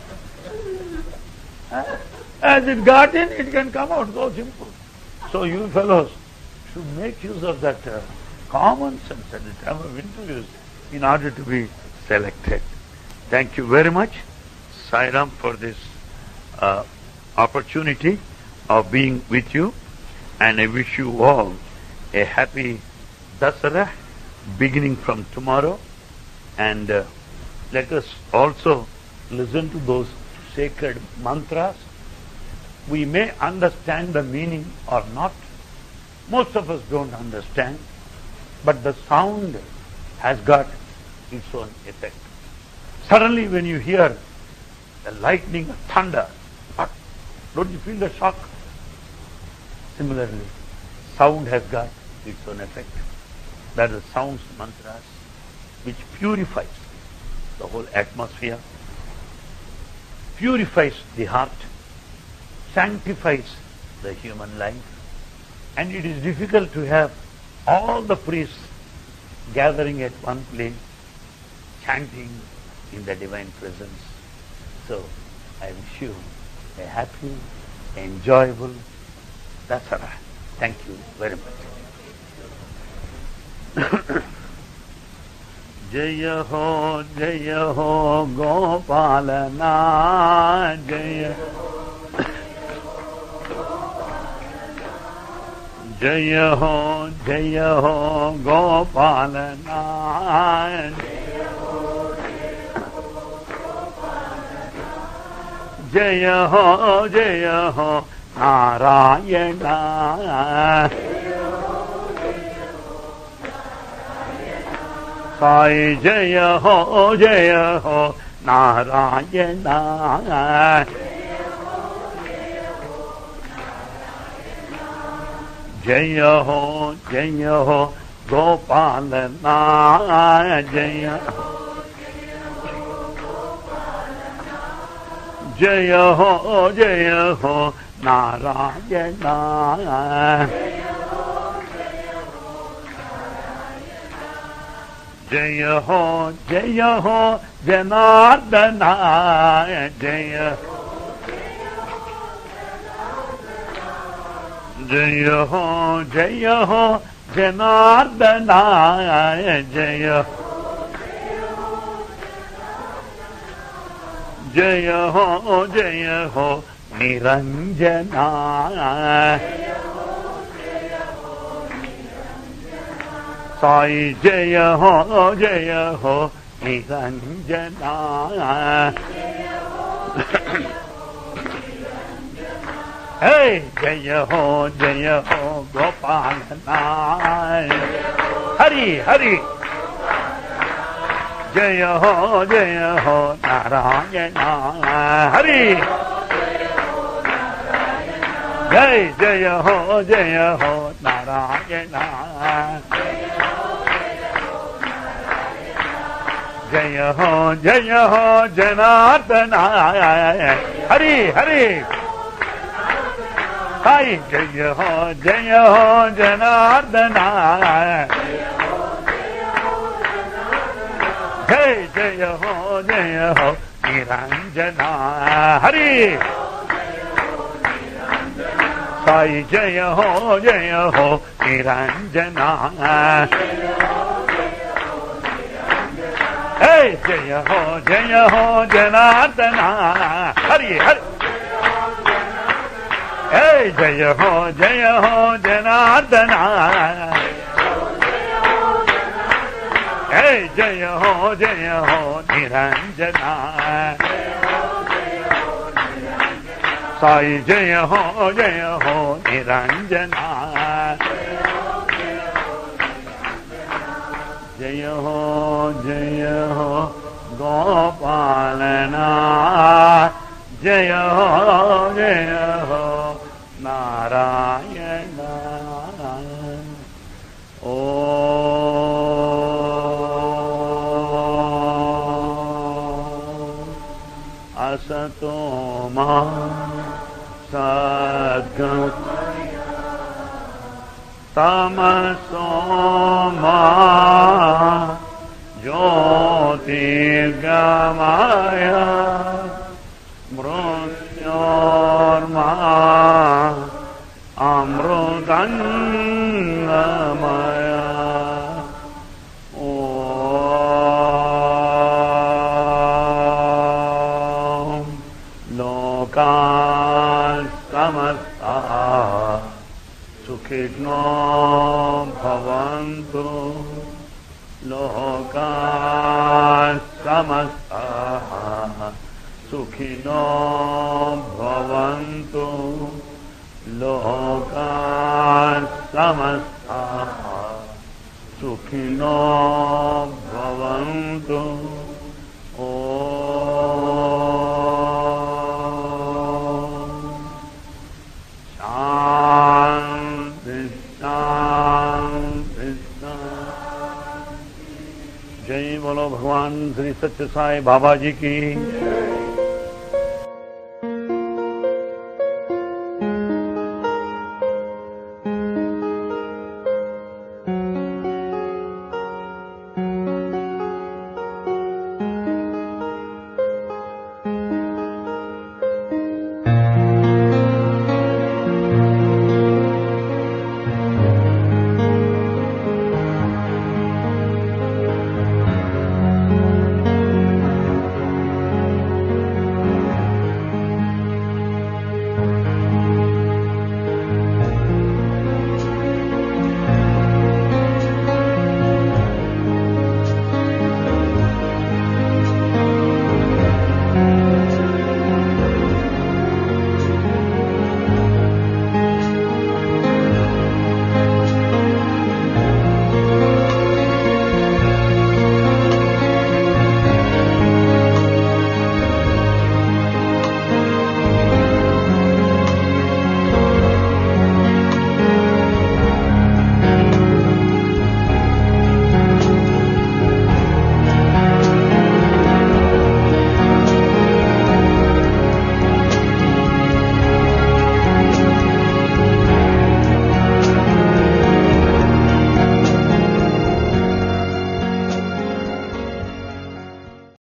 As it got in, it can come out. So simple. So you fellows should make use of that common sense at the time of interviews in order to be selected. Thank you very much, Sai Ram, for this opportunity of being with you, and I wish you all a happy Dasara beginning from tomorrow, and let us also listen to those sacred mantras. We may understand the meaning or not. Most of us don't understand, but the sound has got its own effect. Suddenly when you hear the lightning or thunder, don't you feel the shock? Similarly, sound has got its own effect. That is sounds, mantras, which purifies the whole atmosphere, purifies the heart, sanctifies the human life. And it is difficult to have all the priests gathering at one place, chanting in the divine presence. So I wish you a happy, enjoyable Dasara. Thank you very much. Jaya ho Gopalana, Jaya Jaya ho Gopalana, Jaya ho Narayana, Sai Jaya Ho Narayana. Jaya Ho Gopalana. Jaya Ho Narayana. Jaya Ho Janardana. Jaya Ho Janardana. Jaya Ho Niranjana. Sai Jaya Ho Niranjana. Hey, Jaya Ho Gopalana. Hari Jaya Ho Narayana. Hari Jaya Ho Narayana. Jaya Ho Janardana. Hari Hai Jaya Ho Janardana. Hey Jaya Ho Niranjana. Hari Sai Jaya Ho Niranjana. Hey Jaya Ho Janardana. Hari Hey Jaya Ho Janardana. Hey Jaya Ho Niranjana. Sai Jaya Ho Niranjana. Jaya Ho Gopalana. Jaya Ho Narayana. Asato Ma Sadgat Tamaso Ma Jyotirgamaya Mrutyorma Amrutangamaya. Samasta Sukhino Bhavantu. Loka Samasta Sukhino Bhavantu. Loka Samasta Sukhino Bhavantu. जय बोलो भगवान श्री सत्य साई बाबा जी की।